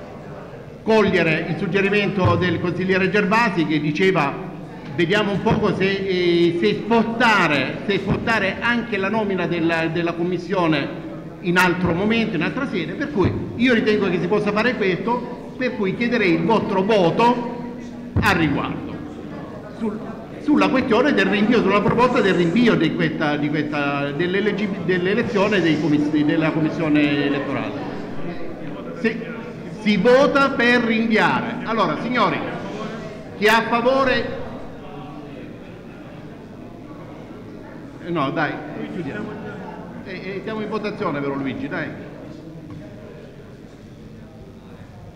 cogliere il suggerimento del consigliere Gervasi, che diceva vediamo un poco se, eh, se, spostare, se spostare anche la nomina della, della commissione in altro momento, in altra sede, per cui io ritengo che si possa fare questo, per cui chiederei il vostro voto al riguardo. Sul, sulla questione del rinvio, sulla proposta del rinvio di questa, di questa, dell'elezione dei commissari, della commissione elettorale. Si, si vota per rinviare. Allora, signori, chi è a favore? No, dai, chiudiamo. E, e siamo in votazione, vero Luigi, dai.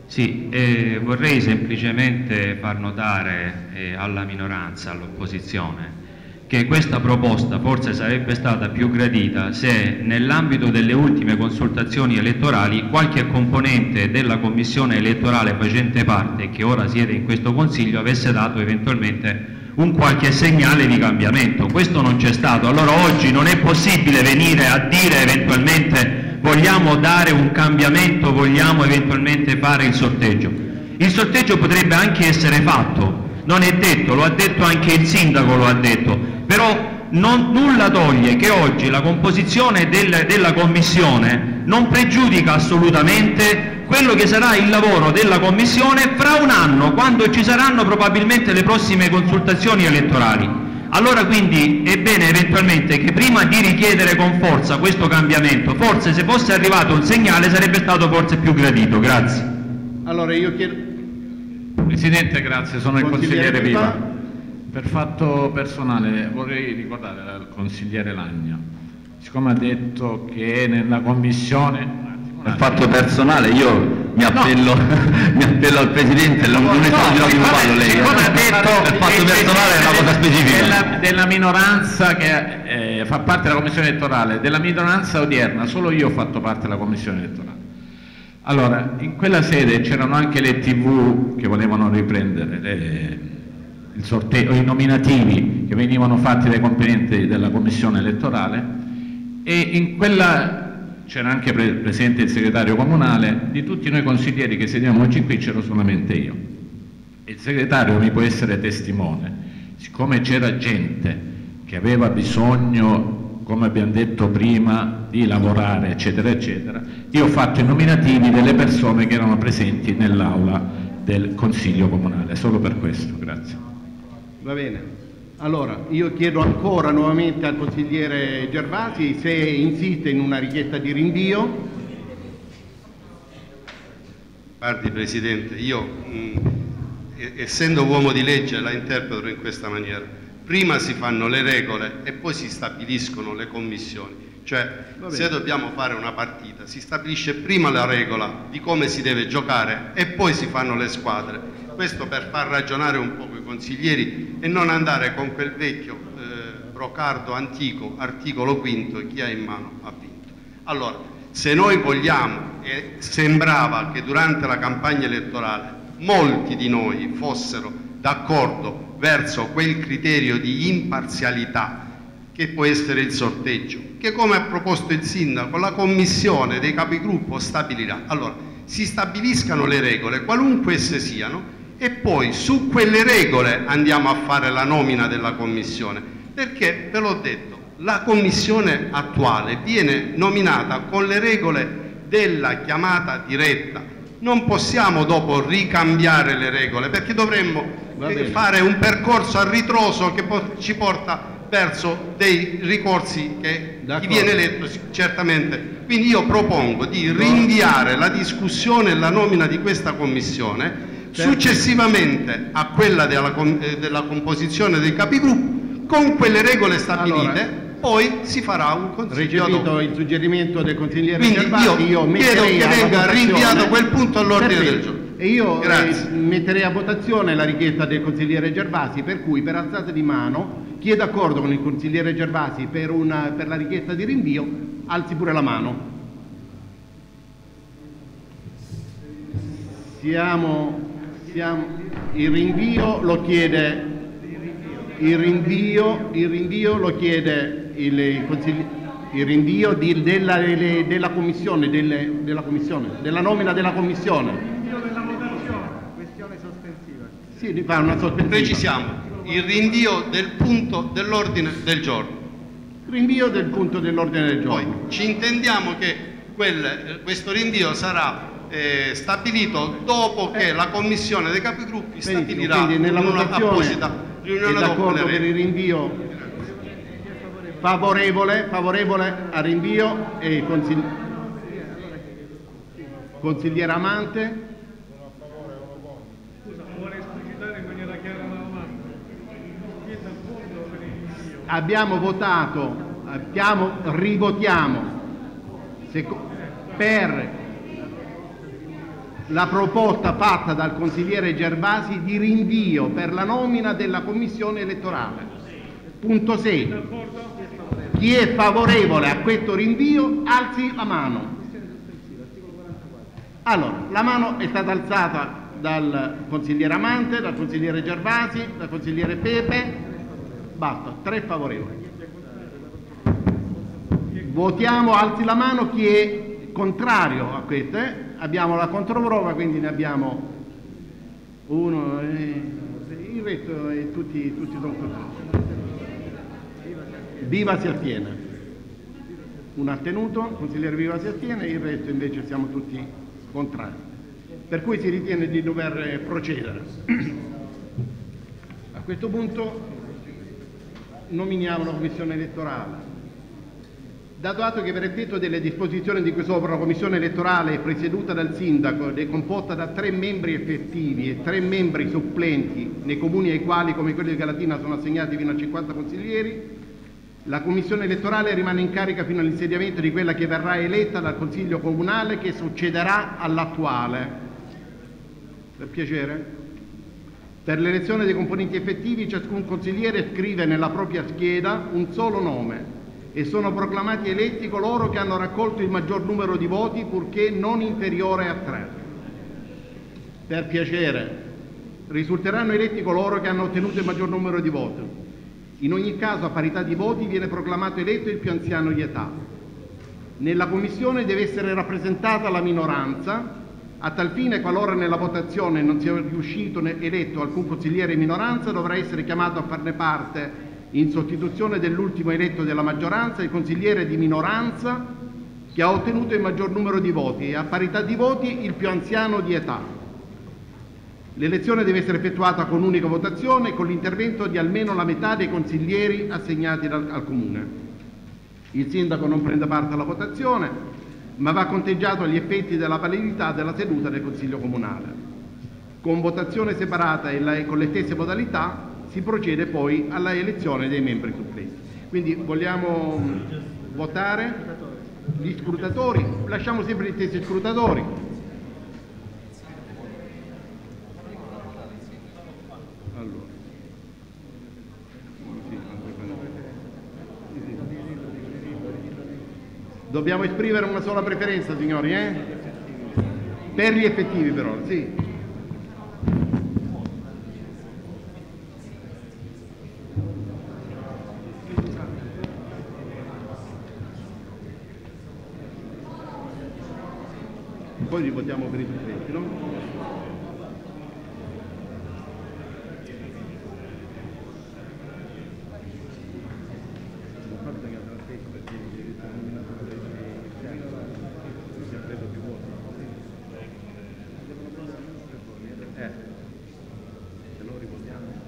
Sì, eh, vorrei semplicemente far notare eh, alla minoranza, all'opposizione, che questa proposta forse sarebbe stata più gradita se nell'ambito delle ultime consultazioni elettorali qualche componente della commissione elettorale facente parte, che ora siede in questo Consiglio, avesse dato eventualmente un qualche segnale di cambiamento. Questo non c'è stato. Allora oggi non è possibile venire a dire eventualmente vogliamo dare un cambiamento, vogliamo eventualmente fare il sorteggio. Il sorteggio potrebbe anche essere fatto, non è detto, lo ha detto anche il sindaco, lo ha detto, però non, nulla toglie che oggi la composizione del, della commissione non pregiudica assolutamente quello che sarà il lavoro della commissione fra un anno, quando ci saranno probabilmente le prossime consultazioni elettorali. Allora quindi è bene eventualmente che prima di richiedere con forza questo cambiamento, forse se fosse arrivato un segnale sarebbe stato forse più gradito. Grazie. Allora io chiedo... Presidente, grazie, sono il consigliere Viva. Viva. Per fatto personale vorrei ricordare al consigliere Lagna, siccome ha detto che nella commissione... Per fatto personale io mi appello, no. mi appello al Presidente, non è stato girato in ballo lei. Siccome ha detto per fatto personale è una cosa specifica. Della, della minoranza che eh, fa parte della commissione elettorale, della minoranza odierna, solo io ho fatto parte della commissione elettorale. Allora, in quella sede c'erano anche le tivù che volevano riprendere le, il sorteggio, i nominativi che venivano fatti dai componenti della commissione elettorale, e in quella c'era anche pre presente il segretario comunale. Di tutti noi consiglieri che sediamo oggi qui c'ero solamente io. Il segretario mi può essere testimone, siccome c'era gente che aveva bisogno, come abbiamo detto prima, di lavorare eccetera eccetera, io ho fatto i nominativi delle persone che erano presenti nell'aula del Consiglio Comunale, solo per questo. Grazie. Va bene. Allora, io chiedo ancora nuovamente al consigliere Gervasi se insiste in una richiesta di rinvio. Guardi Presidente, io mh, essendo uomo di legge la interpreto in questa maniera. Prima si fanno le regole e poi si stabiliscono le commissioni. Cioè, se dobbiamo fare una partita, si stabilisce prima la regola di come si deve giocare e poi si fanno le squadre. Questo per far ragionare un po' i consiglieri e non andare con quel vecchio eh, brocardo antico, articolo quinto, chi ha in mano ha vinto. Allora, se noi vogliamo, e sembrava che durante la campagna elettorale molti di noi fossero d'accordo verso quel criterio di imparzialità che può essere il sorteggio, che come ha proposto il sindaco, la commissione dei capigruppo stabilirà. Allora, si stabiliscano le regole, qualunque esse siano, e poi su quelle regole andiamo a fare la nomina della commissione, perché ve l'ho detto, la commissione attuale viene nominata con le regole della chiamata diretta. Non possiamo dopo ricambiare le regole, perché dovremmo fare un percorso a ritroso che ci porta verso dei ricorsi che chi viene eletto certamente. Quindi io propongo di rinviare la discussione e la nomina di questa commissione successivamente a quella della, della composizione dei capigruppo con quelle regole stabilite. Allora, poi si farà un consiglio. Recepito il suggerimento del consigliere Quindi Gervasi, io, io chiedo che venga rinviato quel punto all'ordine del giorno. E io eh, metterei a votazione la richiesta del consigliere Gervasi, per cui per alzata di mano chi è d'accordo con il consigliere Gervasi per, una, per la richiesta di rinvio alzi pure la mano. Siamo, siamo, il rinvio lo chiede il rinvio, il rinvio lo chiede il, il consigliere. Il rinvio di, della, delle, della commissione, delle, della commissione, della nomina della commissione. Il rinvio della votazione, questione sospensiva. Sì, di fare una sospensiva. Precisiamo, il rinvio del punto dell'ordine del giorno. Rinvio del punto dell'ordine del giorno. Poi ci intendiamo che quel, questo rinvio sarà eh, stabilito dopo che eh. la commissione dei capigruppi stabilirà quindi nella una votazione apposita riunione è dopo d'accordo per il rinvio. Favorevole, favorevole al rinvio e consigli... consigliere Amante. Scusa, vuole esplicitare in maniera chiara la domanda? Chiede al fondo per il rinvio. Abbiamo votato, abbiamo, rivotiamo Seco... per la proposta fatta dal consigliere Gervasi di rinvio per la nomina della commissione elettorale. Punto sei. Chi è favorevole a questo rinvio alzi la mano. Allora, la mano è stata alzata dal consigliere Amante, dal consigliere Gervasi, dal consigliere Pepe. Basta, tre favorevoli. Votiamo, alzi la mano chi è contrario a queste. Abbiamo la controprova, quindi ne abbiamo uno, eh, il resto è tutti, tutti sono contrari. Viva si astiene. Un astenuto, il consigliere Viva si astiene, il resto invece siamo tutti contrari. Per cui si ritiene di dover procedere. A questo punto nominiamo la commissione elettorale. Dato atto che per effetto delle disposizioni di cui sopra la commissione elettorale è presieduta dal sindaco ed è composta da tre membri effettivi e tre membri supplenti nei comuni ai quali, come quelli di Galatina, sono assegnati fino a cinquanta consiglieri, la commissione elettorale rimane in carica fino all'insediamento di quella che verrà eletta dal Consiglio Comunale, che succederà all'attuale. Per piacere? Per l'elezione dei componenti effettivi ciascun consigliere scrive nella propria scheda un solo nome e sono proclamati eletti coloro che hanno raccolto il maggior numero di voti, purché non inferiore a tre. Per piacere, risulteranno eletti coloro che hanno ottenuto il maggior numero di voti. In ogni caso, a parità di voti, viene proclamato eletto il più anziano di età. Nella commissione deve essere rappresentata la minoranza. A tal fine, qualora nella votazione non sia riuscito eletto alcun consigliere in minoranza, dovrà essere chiamato a farne parte, in sostituzione dell'ultimo eletto della maggioranza, il consigliere di minoranza che ha ottenuto il maggior numero di voti e a parità di voti il più anziano di età. L'elezione deve essere effettuata con unica votazione e con l'intervento di almeno la metà dei consiglieri assegnati dal, al Comune. Il sindaco non prende parte alla votazione, ma va conteggiato agli effetti della validità della seduta del Consiglio Comunale. Con votazione separata e, la, e con le stesse modalità si procede poi alla elezione dei membri supplenti. Quindi vogliamo votare gli scrutatori, lasciamo sempre gli stessi scrutatori. Allora. Dobbiamo esprimere una sola preferenza, signori, eh? Per gli effettivi però, sì. Poi li votiamo per i supplenti, no? Eh, se lo rivotiamo.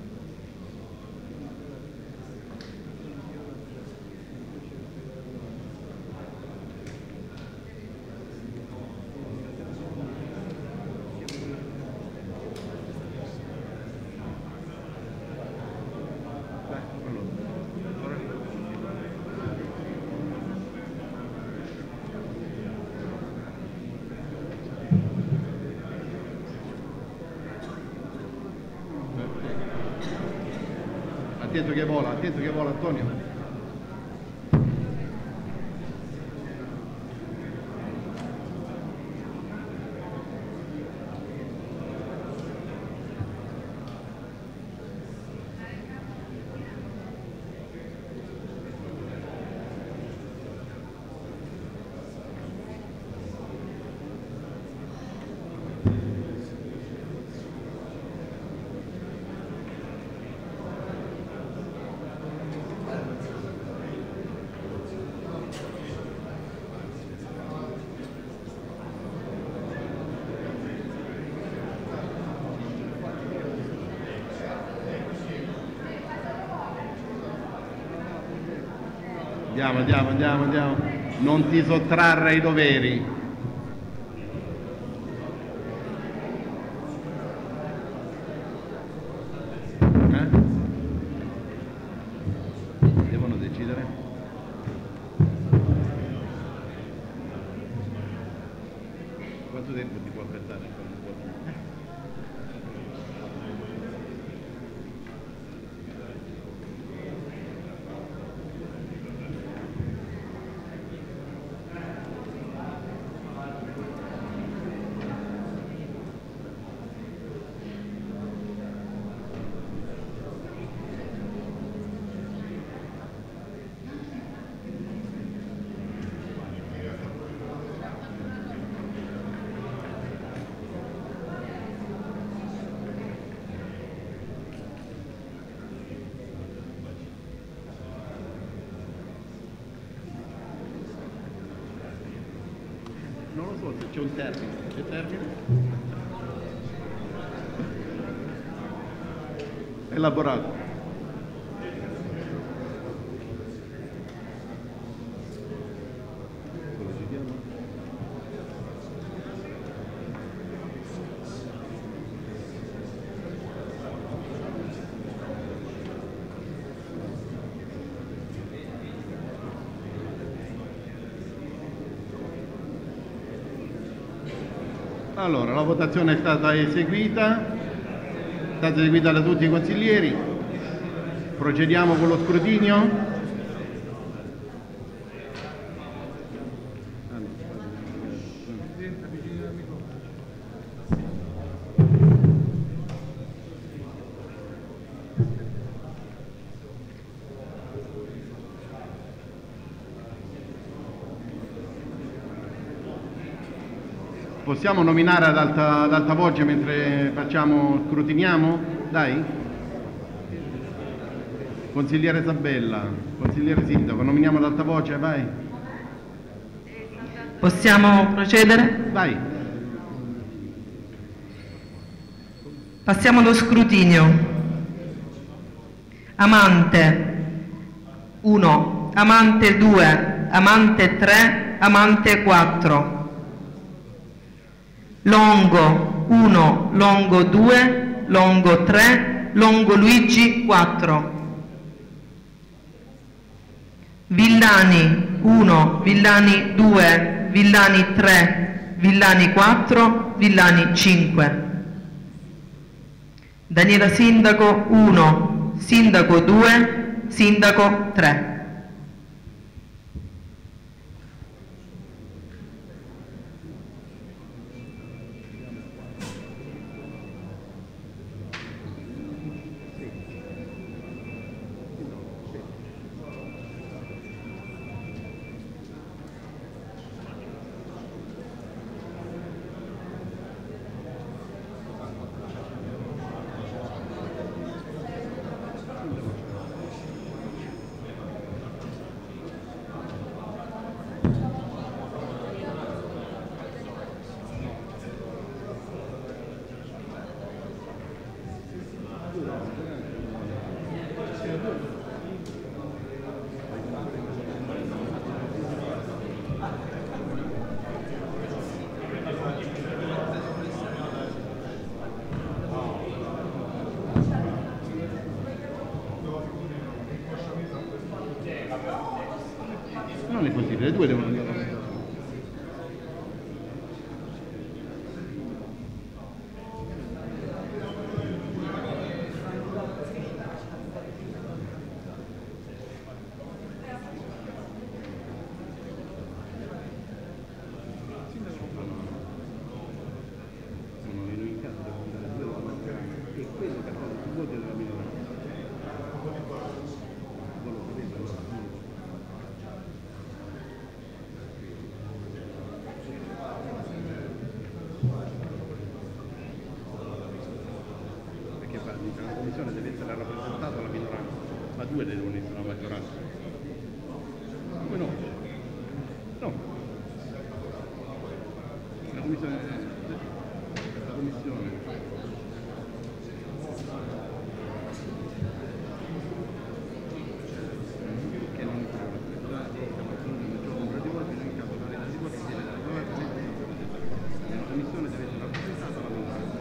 Attento che vola, attento che vola Antonio. Andiamo, andiamo, andiamo, andiamo. Non ti sottrarre ai doveri. Eh? Devono decidere. Quanto tempo ti può aspettare? Forse c'è un termine. C'è termine? Elaborato. Allora, la votazione è stata eseguita, è stata eseguita da tutti i consiglieri. Procediamo con lo scrutinio. Possiamo nominare ad alta, ad alta voce mentre facciamo, scrutiniamo? Dai? Consigliere Sabella, consigliere Sindaco, nominiamo ad alta voce, vai. Possiamo procedere? Vai. Passiamo allo scrutinio. Amante uno, Amante due, Amante tre, Amante quattro. Longo uno, Longo due, Longo tre, Longo Luigi quattro. Villani uno, Villani due, Villani tre, Villani quattro, Villani cinque. Daniela Sindaco uno, Sindaco due, Sindaco tre. Non è così, le due devono andare. La commissione deve essere rappresentata la minoranza, ma due devono essere la maggioranza. Come no? No. La commissione, la commissione. Che non è più rappresentata, il maggior numero di voti, in caso di parità di voti si deve dare la commissione deve essere rappresentata la minoranza.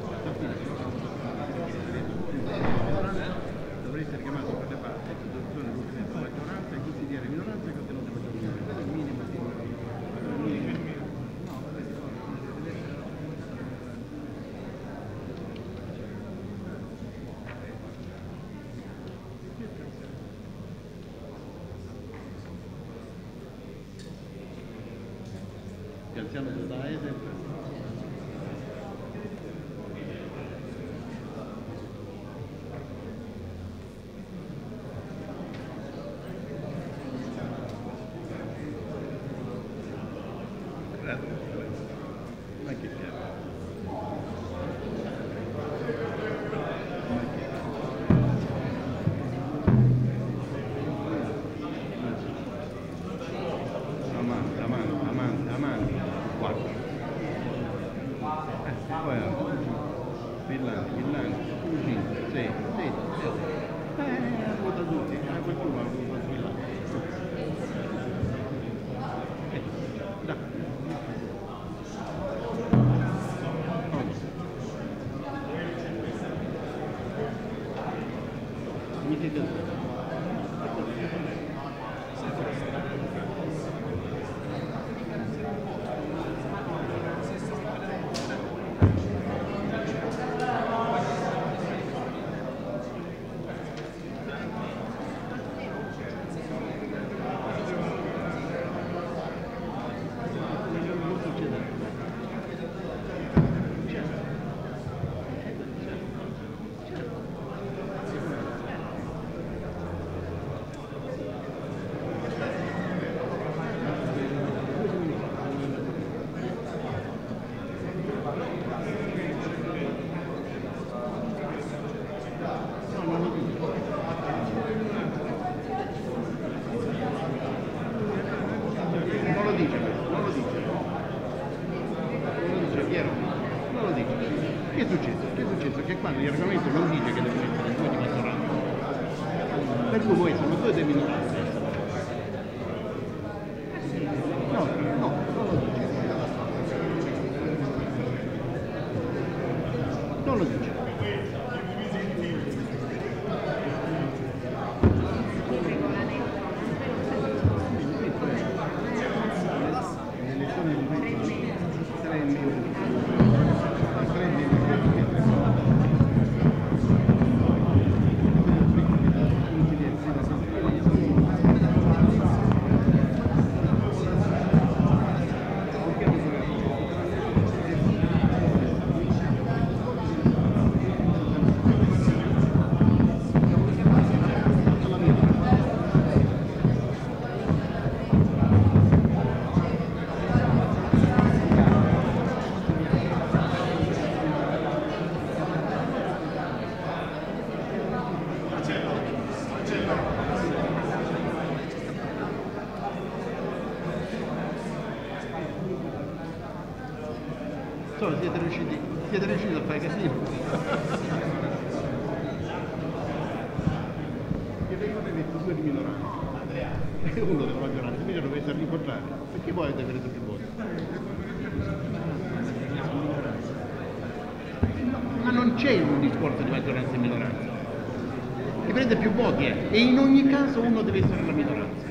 Dovrà essere chiamato per le parti, istituzione della maggioranza, i consiglieri minoranza e i contenuti maggiormente. Questo è il minimo di no, gli anziani della E S E. Amanti, amanti, amanti, amanti, quattro. mi siete detto. Siete riusciti, siete riusciti a fare casino. Che vengono metti due di minoranza e uno della maggioranza, invece dovete incontrare, perché voi avete preso più voti. No, ma non c'è un discorso di maggioranza e minoranza. Chi prende più voti è, e in ogni caso uno deve essere la minoranza.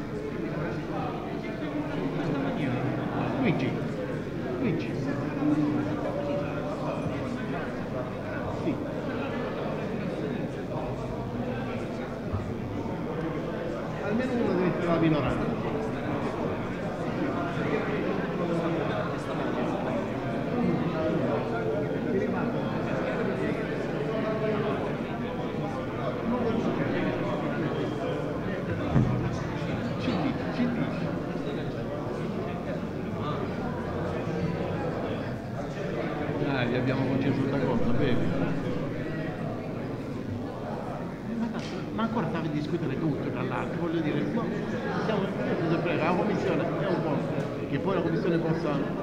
Luigi, Luigi. Sì. Almeno uno deve essere la minoranza. Gli abbiamo concesso questa cosa, bene. Ma, ma ancora state a discutere tutto tra l'altro, voglio dire, no, siamo, la commissione è un po' che poi la commissione possa.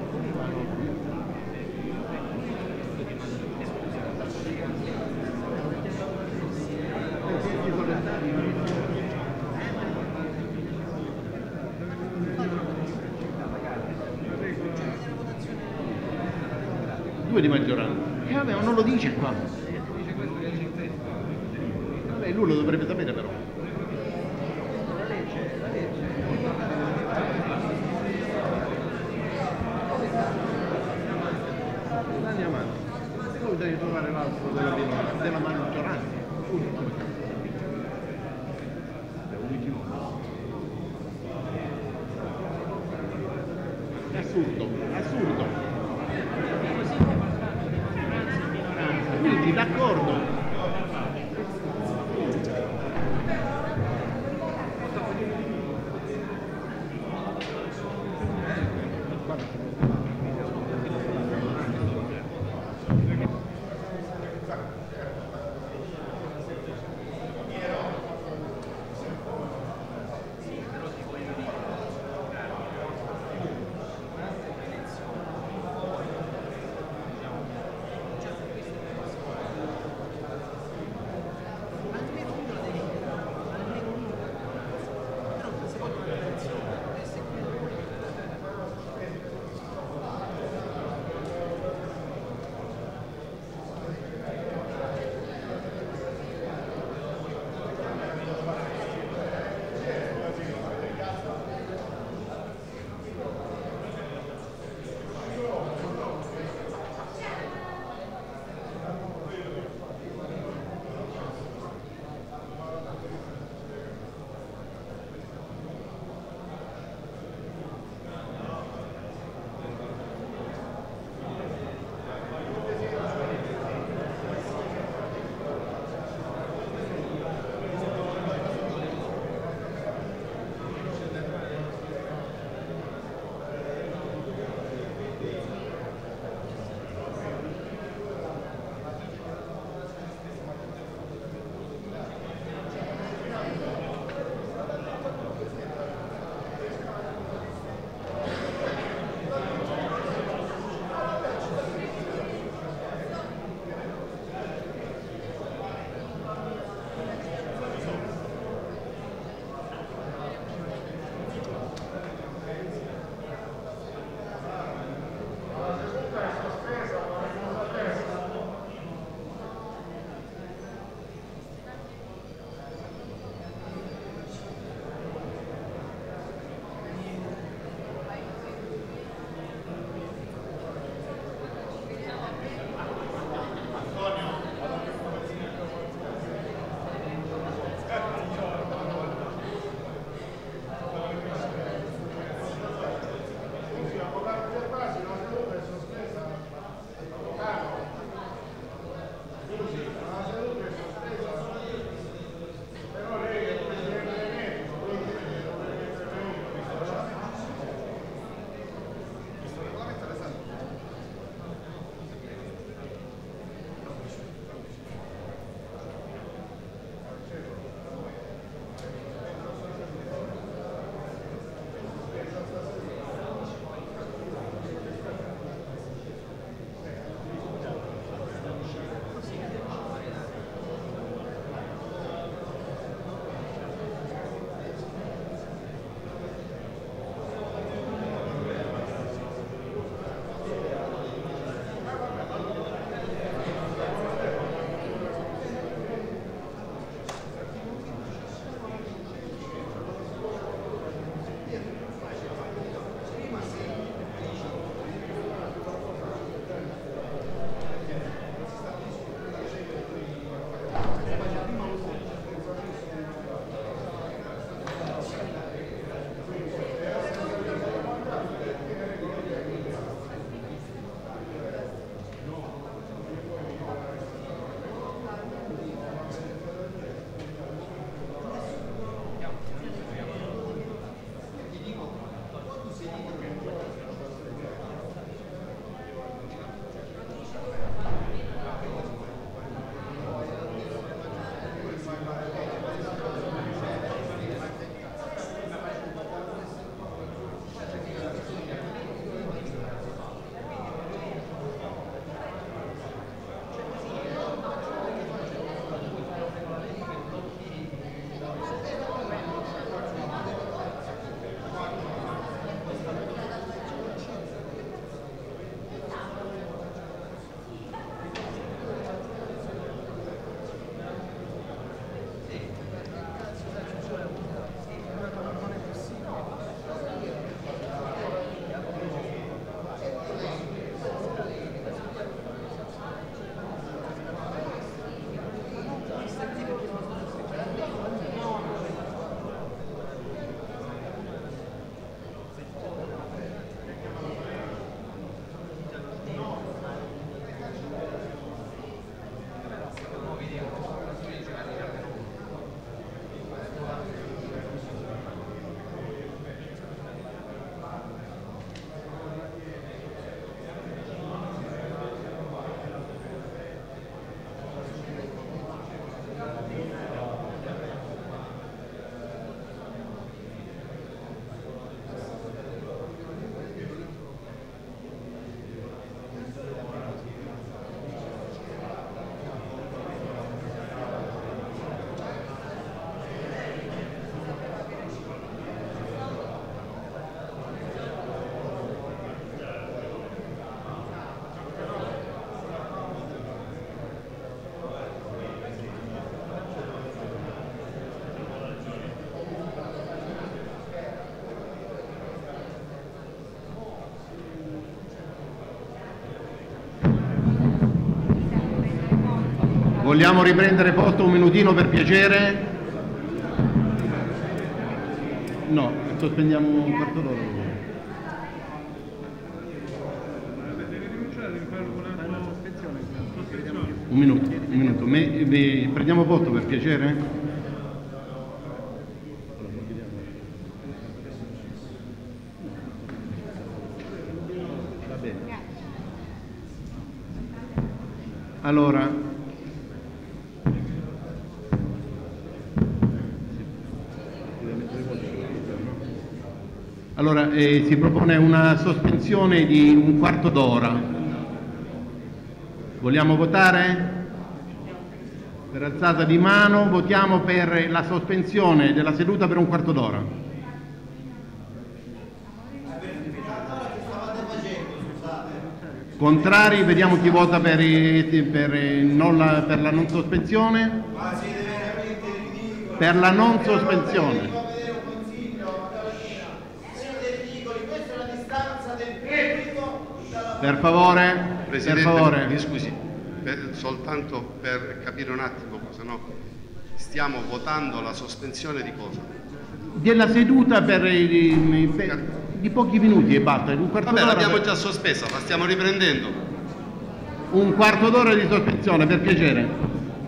Due di maggioranza. E vabbè, non lo dice qua. Vabbè, lui lo dovrebbe sapere però. La legge, la legge. Andiamo avanti. Poi devi trovare l'altro della, della maggioranza. È assurdo, è assurdo. Quindi d'accordo. Vogliamo riprendere posto un minutino per piacere? No, sospendiamo un quarto d'ora. Un minuto, un minuto. Me, me, prendiamo posto per piacere? Va bene. Allora, allora eh, si propone una sospensione di un quarto d'ora. Vogliamo votare? Per alzata di mano votiamo per la sospensione della seduta per un quarto d'ora. Contrari? Vediamo chi vota per, per, non la, per la non sospensione. Per la non sospensione. Per favore. Presidente, per favore. mi scusi, per, soltanto per capire un attimo cosa, no? Stiamo votando la sospensione di cosa? Della seduta per, per di pochi minuti e basta. Un quarto Vabbè, d'ora l'abbiamo per... già sospesa, la stiamo riprendendo. Un quarto d'ora di sospensione, per piacere.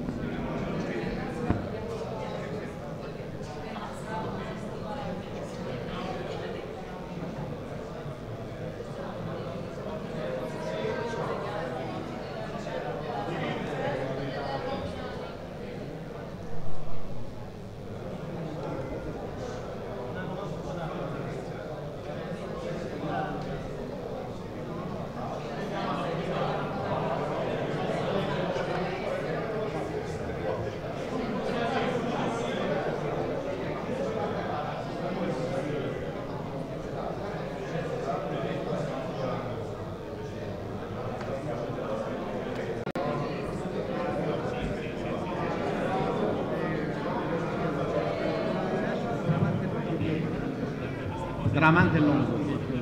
Gramante e Longo.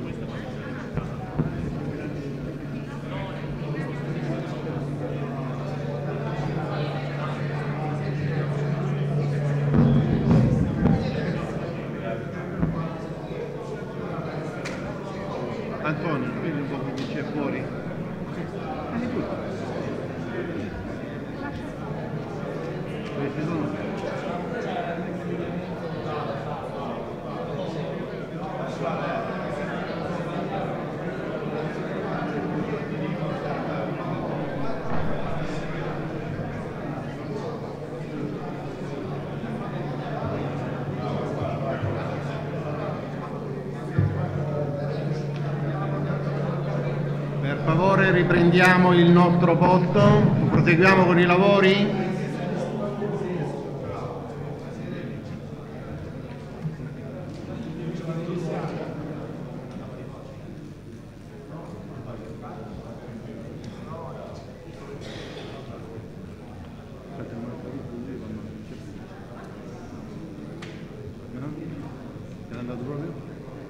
Antonio, vedi un po' che c'è fuori. Questi sono... Per favore riprendiamo il nostro posto, proseguiamo con i lavori. È andato proprio?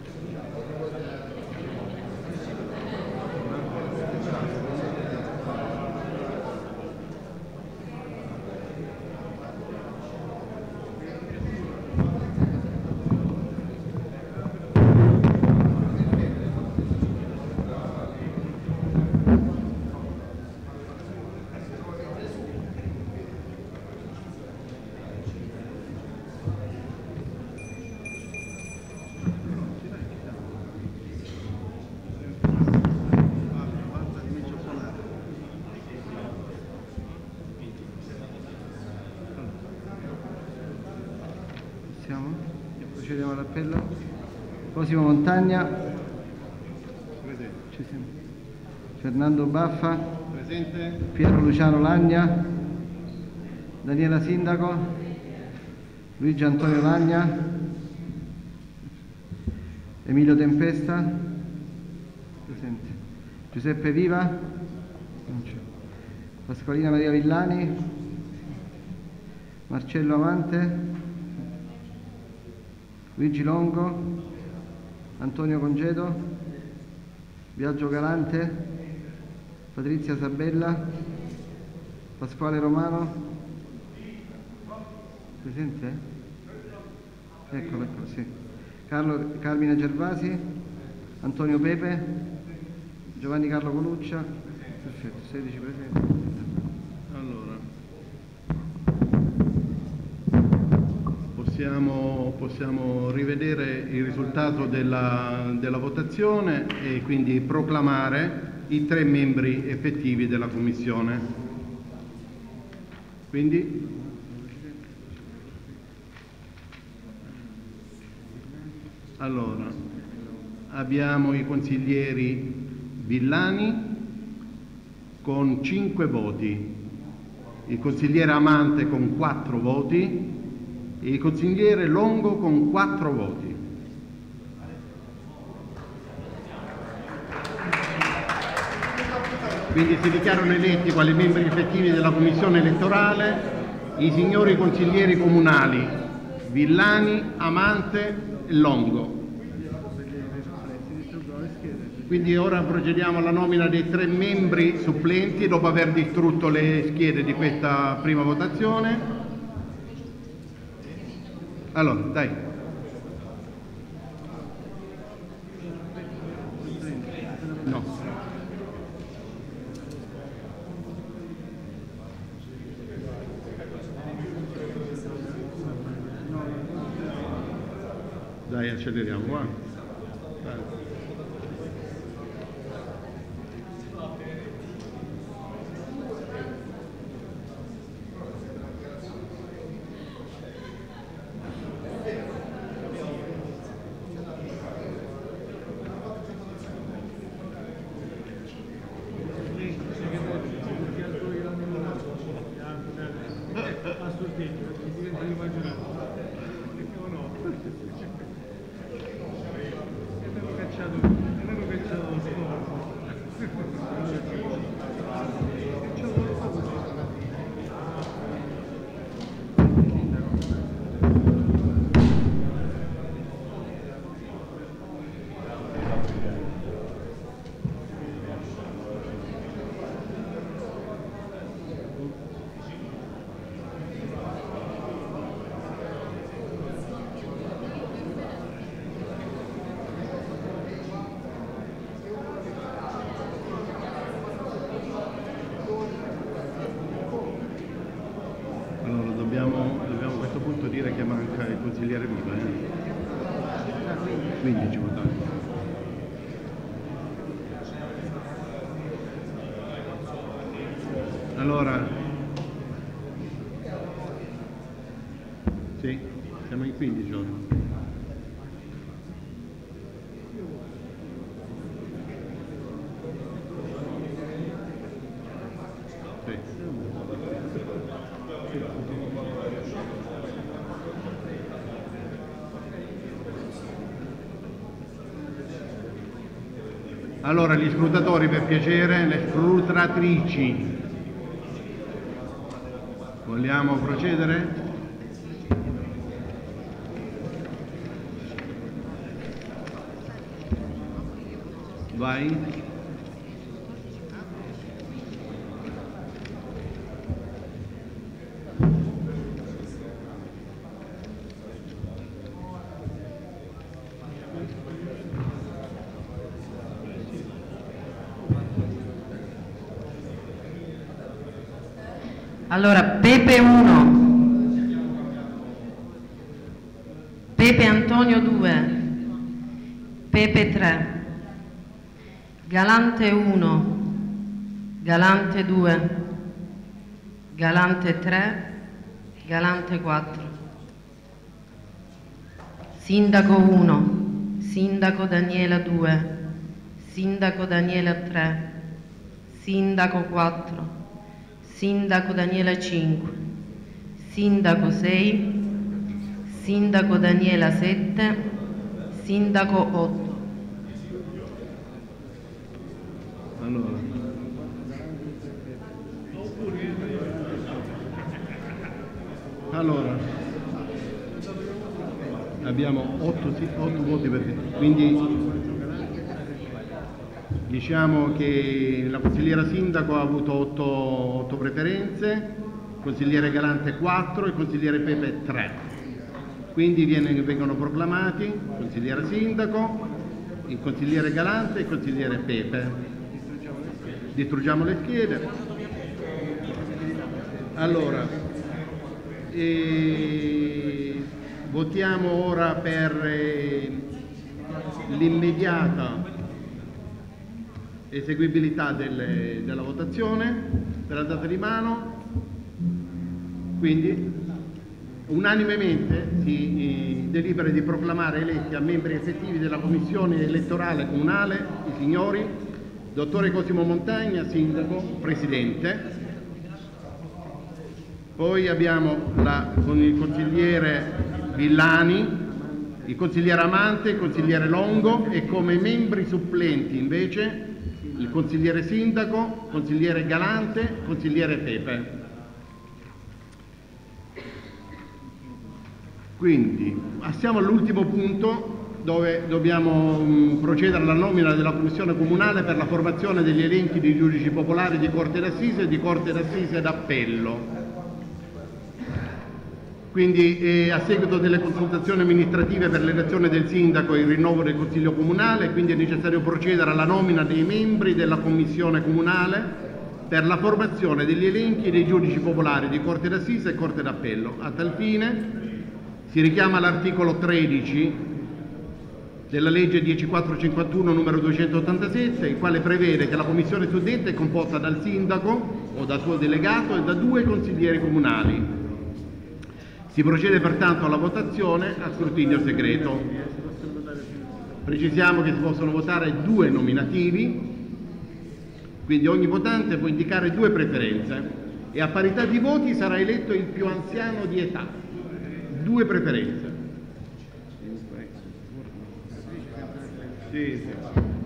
Procediamo all'appello. Cosimo Montagna. Presente. Ci siamo. Fernando Baffa. Presente. Piero Luciano Lagna. Daniela Sindaco. Luigi Antonio Lagna. Emilio Tempesta. Presente. Giuseppe Viva. Non c'è. Pasqualina Maria Villani. Marcello Amante. Luigi Longo, Antonio Congedo, Biagio Galante, Patrizia Sabella, Pasquale Romano? Presente? Eccolo, eccolo, sì. Carlo, Carmine Gervasi? Antonio Pepe? Giovanni Carlo Coluccia? Perfetto, sedici presenti. Allora, possiamo, possiamo rivedere il risultato della, della votazione e quindi proclamare i tre membri effettivi della Commissione. Quindi allora abbiamo i consiglieri Villani con cinque voti, il consigliere Amante con quattro voti e il consigliere Longo con quattro voti. Quindi si dichiarano eletti quali membri effettivi della Commissione elettorale i signori consiglieri comunali Villani, Amante e Longo. Quindi ora procediamo alla nomina dei tre membri supplenti dopo aver distrutto le schede di questa prima votazione. Allora, dai. No. Dai, acceleriamo, va. Dai. quindici votanti. Allora, sì, siamo in quindici ora. Allora, gli scrutatori, per piacere, le scrutatrici, vogliamo procedere? Vai. Allora, Pepe uno, Pepe Antonio due, Pepe tre, Galante uno, Galante due, Galante tre, Galante quattro, Sindaco uno, Sindaco Daniela due, Sindaco Daniela tre, Sindaco quattro, Sindaco Daniela cinque, Sindaco sei, Sindaco Daniela sette, Sindaco otto. Allora. Allora. Abbiamo otto, sì, otto voti per quindi Diciamo che la consigliera sindaco ha avuto otto preferenze, il consigliere Galante quattro e il consigliere Pepe tre. Quindi viene, vengono proclamati il consigliere sindaco, il consigliere Galante e il consigliere Pepe. Distruggiamo le schede. Allora, e votiamo ora per eh, l'immediata eseguibilità delle, della votazione per la data di mano. Quindi unanimemente si eh, delibera di proclamare eletti a membri effettivi della commissione elettorale comunale i signori dottore Cosimo Montagna, sindaco, presidente. Poi abbiamo la, con il consigliere Villani, il consigliere Amante, il consigliere Longo e come membri supplenti invece il consigliere sindaco, consigliere Galante, consigliere Pepe. Quindi passiamo all'ultimo punto dove dobbiamo mh, procedere alla nomina della commissione comunale per la formazione degli elenchi di giudici popolari di Corte d'Assise e di Corte d'Assise d'Appello. Quindi eh, a seguito delle consultazioni amministrative per l'elezione del sindaco e il rinnovo del Consiglio Comunale, quindi è necessario procedere alla nomina dei membri della Commissione Comunale per la formazione degli elenchi dei giudici popolari di Corte d'Assise e Corte d'Appello. A tal fine si richiama l'articolo tredici della legge dieciquattrocentocinquantuno numero duecentottantasette, il quale prevede che la commissione suddetta è composta dal sindaco o dal suo delegato e da due consiglieri comunali. Si procede pertanto alla votazione a scrutinio segreto. Precisiamo che si possono votare due nominativi, quindi ogni votante può indicare due preferenze e a parità di voti sarà eletto il più anziano di età. Due preferenze. Sì, sì.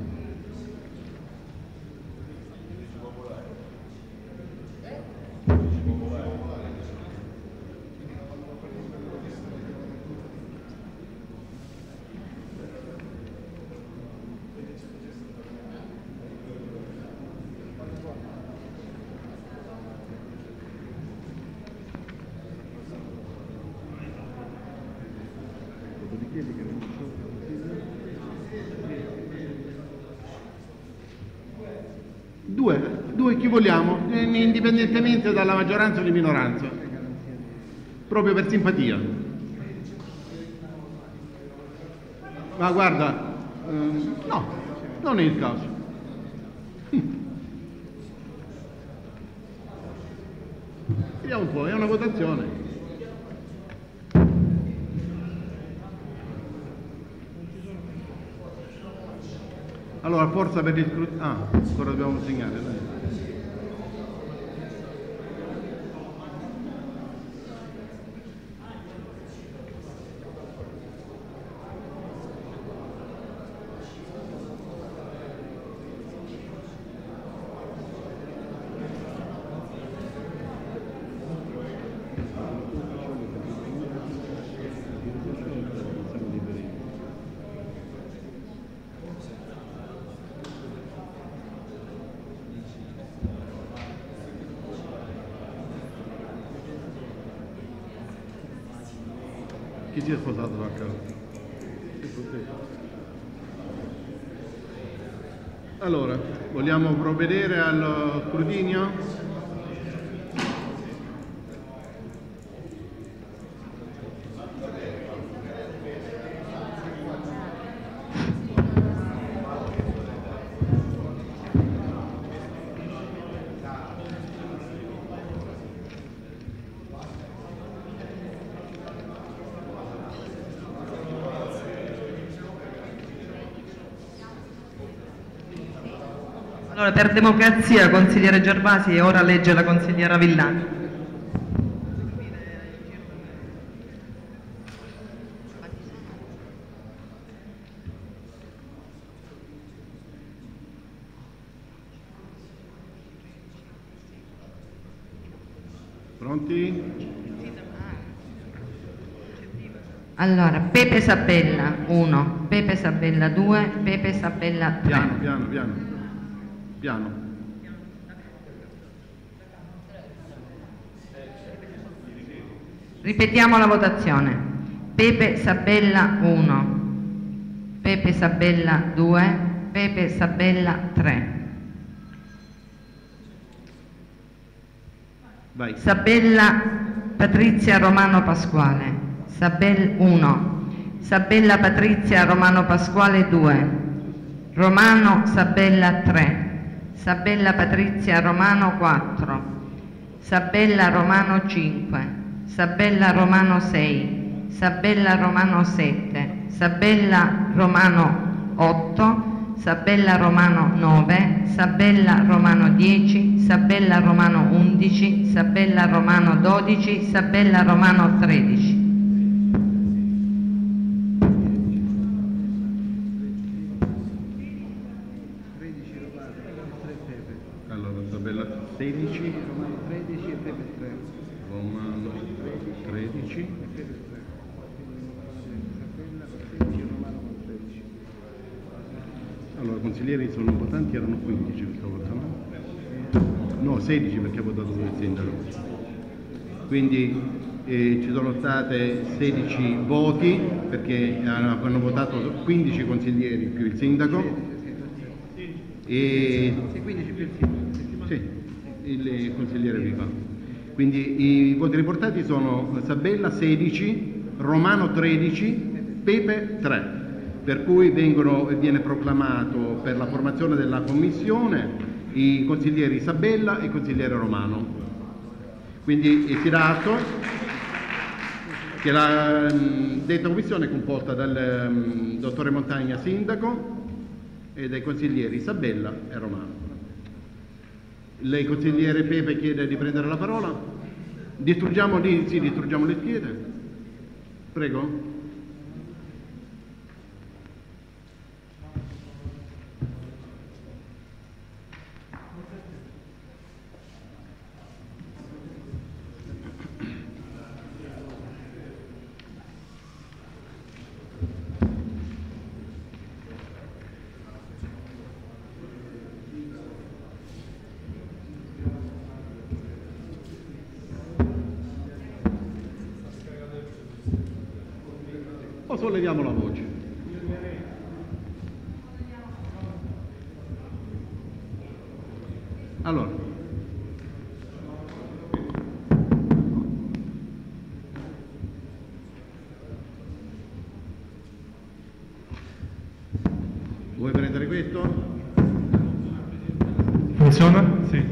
Due, due chi vogliamo, indipendentemente dalla maggioranza o di minoranza, proprio per simpatia. Ma guarda, ehm, no, non è il caso. Vediamo un po', è una votazione. Allora, forza per il scrutinio. Ah, ancora dobbiamo segnare, dai. Chi si è sposato da casa? Allora, vogliamo provvedere allo scrutinio? Allora, per democrazia, consigliere Gervasi, e ora legge la consigliera Villani. Pronti? Allora, Pepe Sabella uno, Pepe Sabella due, Pepe Sabella tre. Piano, piano, piano. Piano. Ripetiamo la votazione. Pepe Sabella uno, Pepe Sabella due, Pepe Sabella tre. Vai. Sabella Patrizia Romano Pasquale, Sabel uno, Sabella Patrizia Romano Pasquale due, Romano Sabella tre, Sabella Patrizia Romano quattro, Sabella Romano cinque, Sabella Romano sei, Sabella Romano sette, Sabella Romano otto, Sabella Romano nove, Sabella Romano dieci, Sabella Romano undici, Sabella Romano dodici, Sabella Romano tredici. Allora, Sabella sedici, Romano tredici e Pepe tre. Romano tredici e Pepe tre. Sabella sedici, Romano tredici. Allora, consiglieri sono votanti, erano quindici questa volta, no? No, sedici perché ha votato il sindaco. Quindi eh, ci sono state sedici voti perché hanno, hanno votato quindici consiglieri più il sindaco. E quindici più il sindaco. sì, il consigliere Viva. Quindi i voti riportati sono Sabella sedici, Romano tredici, Pepe tre. Per cui vengono, viene proclamato per la formazione della commissione i consiglieri Sabella e il consigliere Romano. Quindi eh, si dà atto che la mh, detta commissione è composta dal mh, dottore Montagna sindaco e dai consiglieri Sabella e Romano. Lei consigliere Pepe chiede di prendere la parola. Distruggiamo lì, sì, distruggiamo le schede. Prego. O solleviamo la voce. Allora, vuoi prendere questo? Funziona? Sì.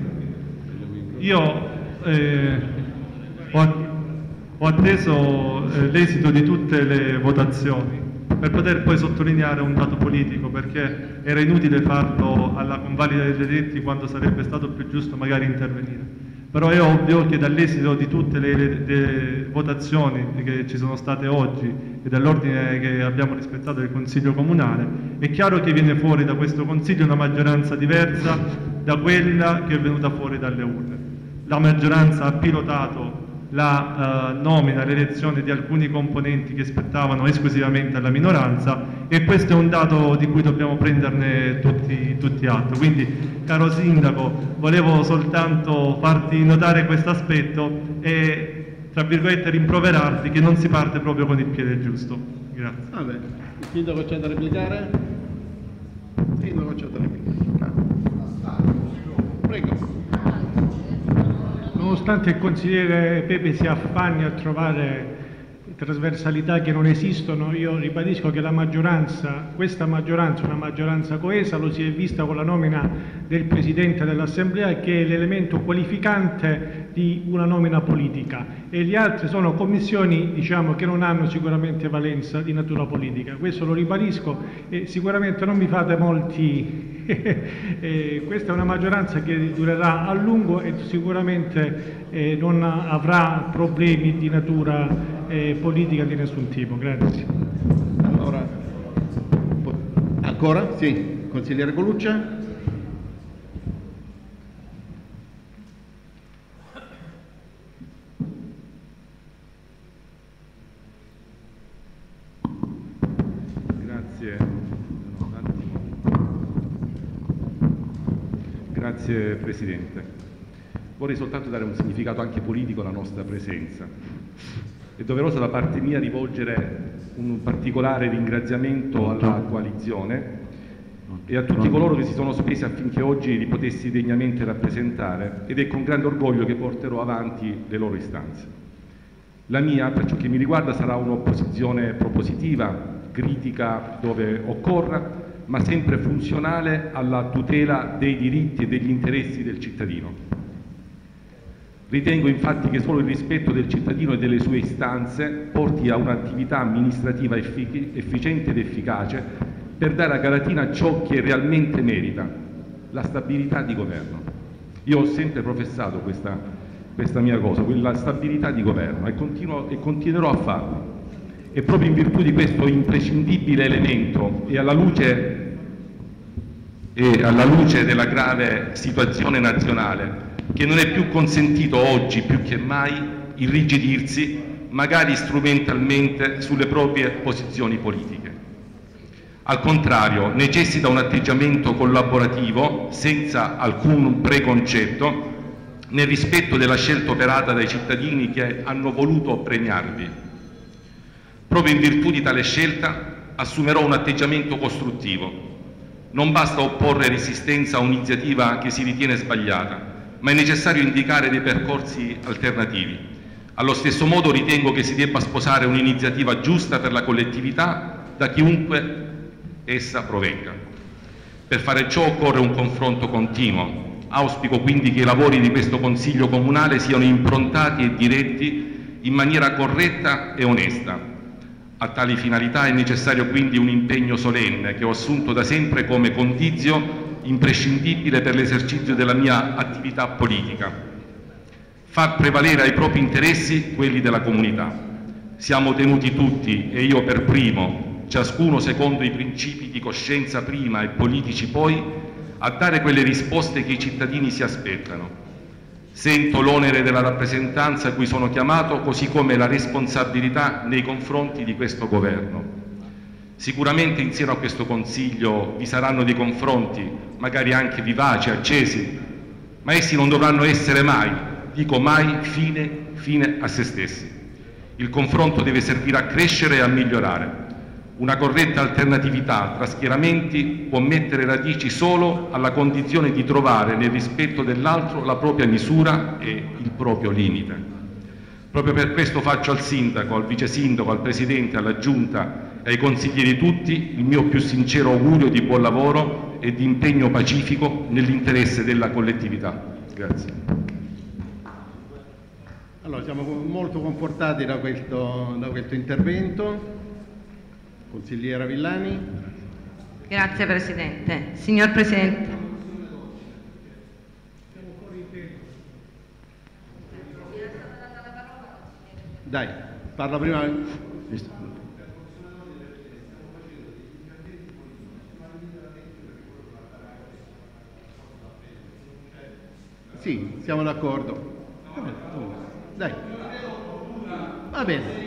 Io eh, ho, ho atteso eh, l'esito di tutte le votazioni per poter poi sottolineare un dato politico, perché era inutile farlo alla convalida dei detti quando sarebbe stato più giusto magari intervenire. Però è ovvio che dall'esito di tutte le, le, le votazioni che ci sono state oggi e dall'ordine che abbiamo rispettato del Consiglio Comunale, è chiaro che viene fuori da questo Consiglio una maggioranza diversa da quella che è venuta fuori dalle urne. La maggioranza ha pilotato la uh, nomina, l'elezione di alcuni componenti che spettavano esclusivamente alla minoranza, e questo è un dato di cui dobbiamo prenderne tutti, tutti atto. Quindi, caro Sindaco, volevo soltanto farti notare questo aspetto e, tra virgolette, rimproverarti che non si parte proprio con il piede giusto. Grazie. Vabbè, il Sindaco c'è da replicare? Il Sindaco c'è da replicare. Prego. Nonostante il consigliere Pepe si affanni a trovare trasversalità che non esistono, io ribadisco che la maggioranza, questa maggioranza è una maggioranza coesa, lo si è vista con la nomina del Presidente dell'Assemblea, che è l'elemento qualificante di una nomina politica, e gli altri sono commissioni, diciamo, che non hanno sicuramente valenza di natura politica. Questo lo ribadisco e sicuramente non mi fate molti... eh, questa è una maggioranza che durerà a lungo e sicuramente eh, non avrà problemi di natura eh, politica di nessun tipo. Grazie. Allora, ancora? Sì, consigliere Coluccia. Grazie. Grazie Presidente. Vorrei soltanto dare un significato anche politico alla nostra presenza. È doveroso da parte mia rivolgere un particolare ringraziamento alla coalizione e a tutti coloro che si sono spesi affinché oggi li potessi degnamente rappresentare, ed è con grande orgoglio che porterò avanti le loro istanze. La mia, per ciò che mi riguarda, sarà un'opposizione propositiva, critica dove occorra, ma sempre funzionale alla tutela dei diritti e degli interessi del cittadino. Ritengo infatti che solo il rispetto del cittadino e delle sue istanze porti a un'attività amministrativa effic- efficiente ed efficace per dare a Galatina ciò che realmente merita, la stabilità di governo. Io ho sempre professato questa, questa mia cosa, quella stabilità di governo, e, continuo, e continuerò a farlo. E proprio in virtù di questo imprescindibile elemento e alla luce, e alla luce della grave situazione nazionale, che non è più consentito oggi più che mai irrigidirsi, magari strumentalmente, sulle proprie posizioni politiche. Al contrario, necessita un atteggiamento collaborativo senza alcun preconcetto, nel rispetto della scelta operata dai cittadini che hanno voluto premiarvi. Proprio in virtù di tale scelta assumerò un atteggiamento costruttivo. Non basta opporre resistenza a un'iniziativa che si ritiene sbagliata, ma è necessario indicare dei percorsi alternativi. Allo stesso modo ritengo che si debba sposare un'iniziativa giusta per la collettività da chiunque essa provenga. Per fare ciò occorre un confronto continuo. Auspico quindi che i lavori di questo Consiglio Comunale siano improntati e diretti in maniera corretta e onesta. A tali finalità è necessario quindi un impegno solenne che ho assunto da sempre come condizio imprescindibile per l'esercizio della mia attività politica. Far prevalere ai propri interessi quelli della comunità. Siamo tenuti tutti, e io per primo, ciascuno secondo i principi di coscienza prima e politici poi, a dare quelle risposte che i cittadini si aspettano. Sento l'onere della rappresentanza a cui sono chiamato, così come la responsabilità nei confronti di questo Governo. Sicuramente insieme a questo Consiglio vi saranno dei confronti, magari anche vivaci, accesi, ma essi non dovranno essere mai, dico mai, fine, fine a se stessi. Il confronto deve servire a crescere e a migliorare. Una corretta alternatività tra schieramenti può mettere radici solo alla condizione di trovare nel rispetto dell'altro la propria misura e il proprio limite. Proprio per questo faccio al Sindaco, al Vice Sindaco, al Presidente, alla Giunta e ai consiglieri tutti il mio più sincero augurio di buon lavoro e di impegno pacifico nell'interesse della collettività. Grazie. Allora, siamo molto confortati da questo, da questo intervento. Consigliera Villani. Grazie Presidente. Signor Presidente. Dai, parla prima. Sì, siamo d'accordo. Dai. Va bene.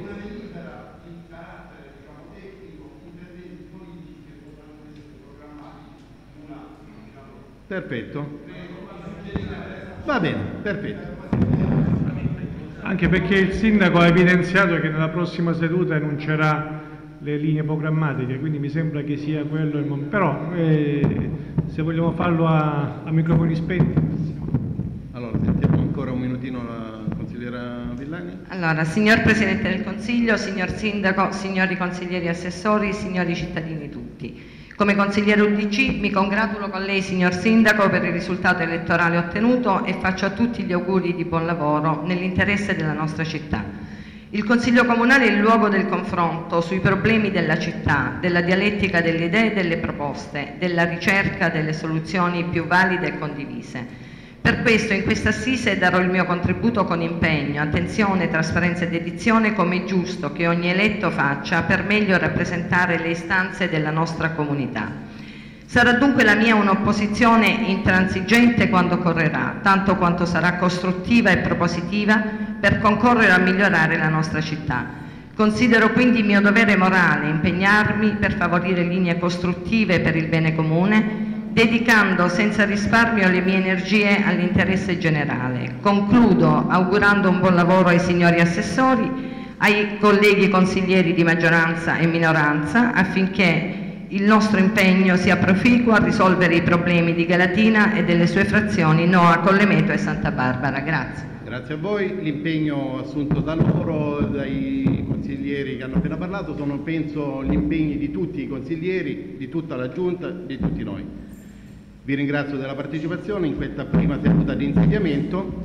Perfetto. Va bene, perfetto. Anche perché il Sindaco ha evidenziato che nella prossima seduta annuncerà le linee programmatiche, quindi mi sembra che sia quello il momento. Però eh, se vogliamo farlo a, a microfoni spenti. Allora, sentiamo ancora un minutino la consigliera Villani. Allora, signor Presidente del Consiglio, signor Sindaco, signori consiglieri assessori, signori cittadini tutti. Come consigliere U D C mi congratulo con lei, signor Sindaco, per il risultato elettorale ottenuto e faccio a tutti gli auguri di buon lavoro nell'interesse della nostra città. Il Consiglio Comunale è il luogo del confronto sui problemi della città, della dialettica delle idee e delle proposte, della ricerca delle soluzioni più valide e condivise. Per questo in questa assise darò il mio contributo con impegno, attenzione, trasparenza e dedizione, come è giusto che ogni eletto faccia per meglio rappresentare le istanze della nostra comunità. Sarà dunque la mia un'opposizione intransigente quando occorrerà, tanto quanto sarà costruttiva e propositiva per concorrere a migliorare la nostra città. Considero quindi mio dovere morale impegnarmi per favorire linee costruttive per il bene comune, dedicando senza risparmio le mie energie all'interesse generale. Concludo augurando un buon lavoro ai signori assessori, ai colleghi consiglieri di maggioranza e minoranza, affinché il nostro impegno sia proficuo a risolvere i problemi di Galatina e delle sue frazioni Noa, Collemeto e Santa Barbara. Grazie. Grazie a voi. L'impegno assunto da loro, dai consiglieri che hanno appena parlato, sono penso gli impegni di tutti i consiglieri, di tutta la Giunta, di tutti noi. Vi ringrazio della partecipazione in questa prima seduta di insediamento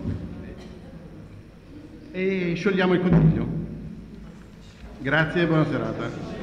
e sciogliamo il Consiglio. Grazie e buona serata.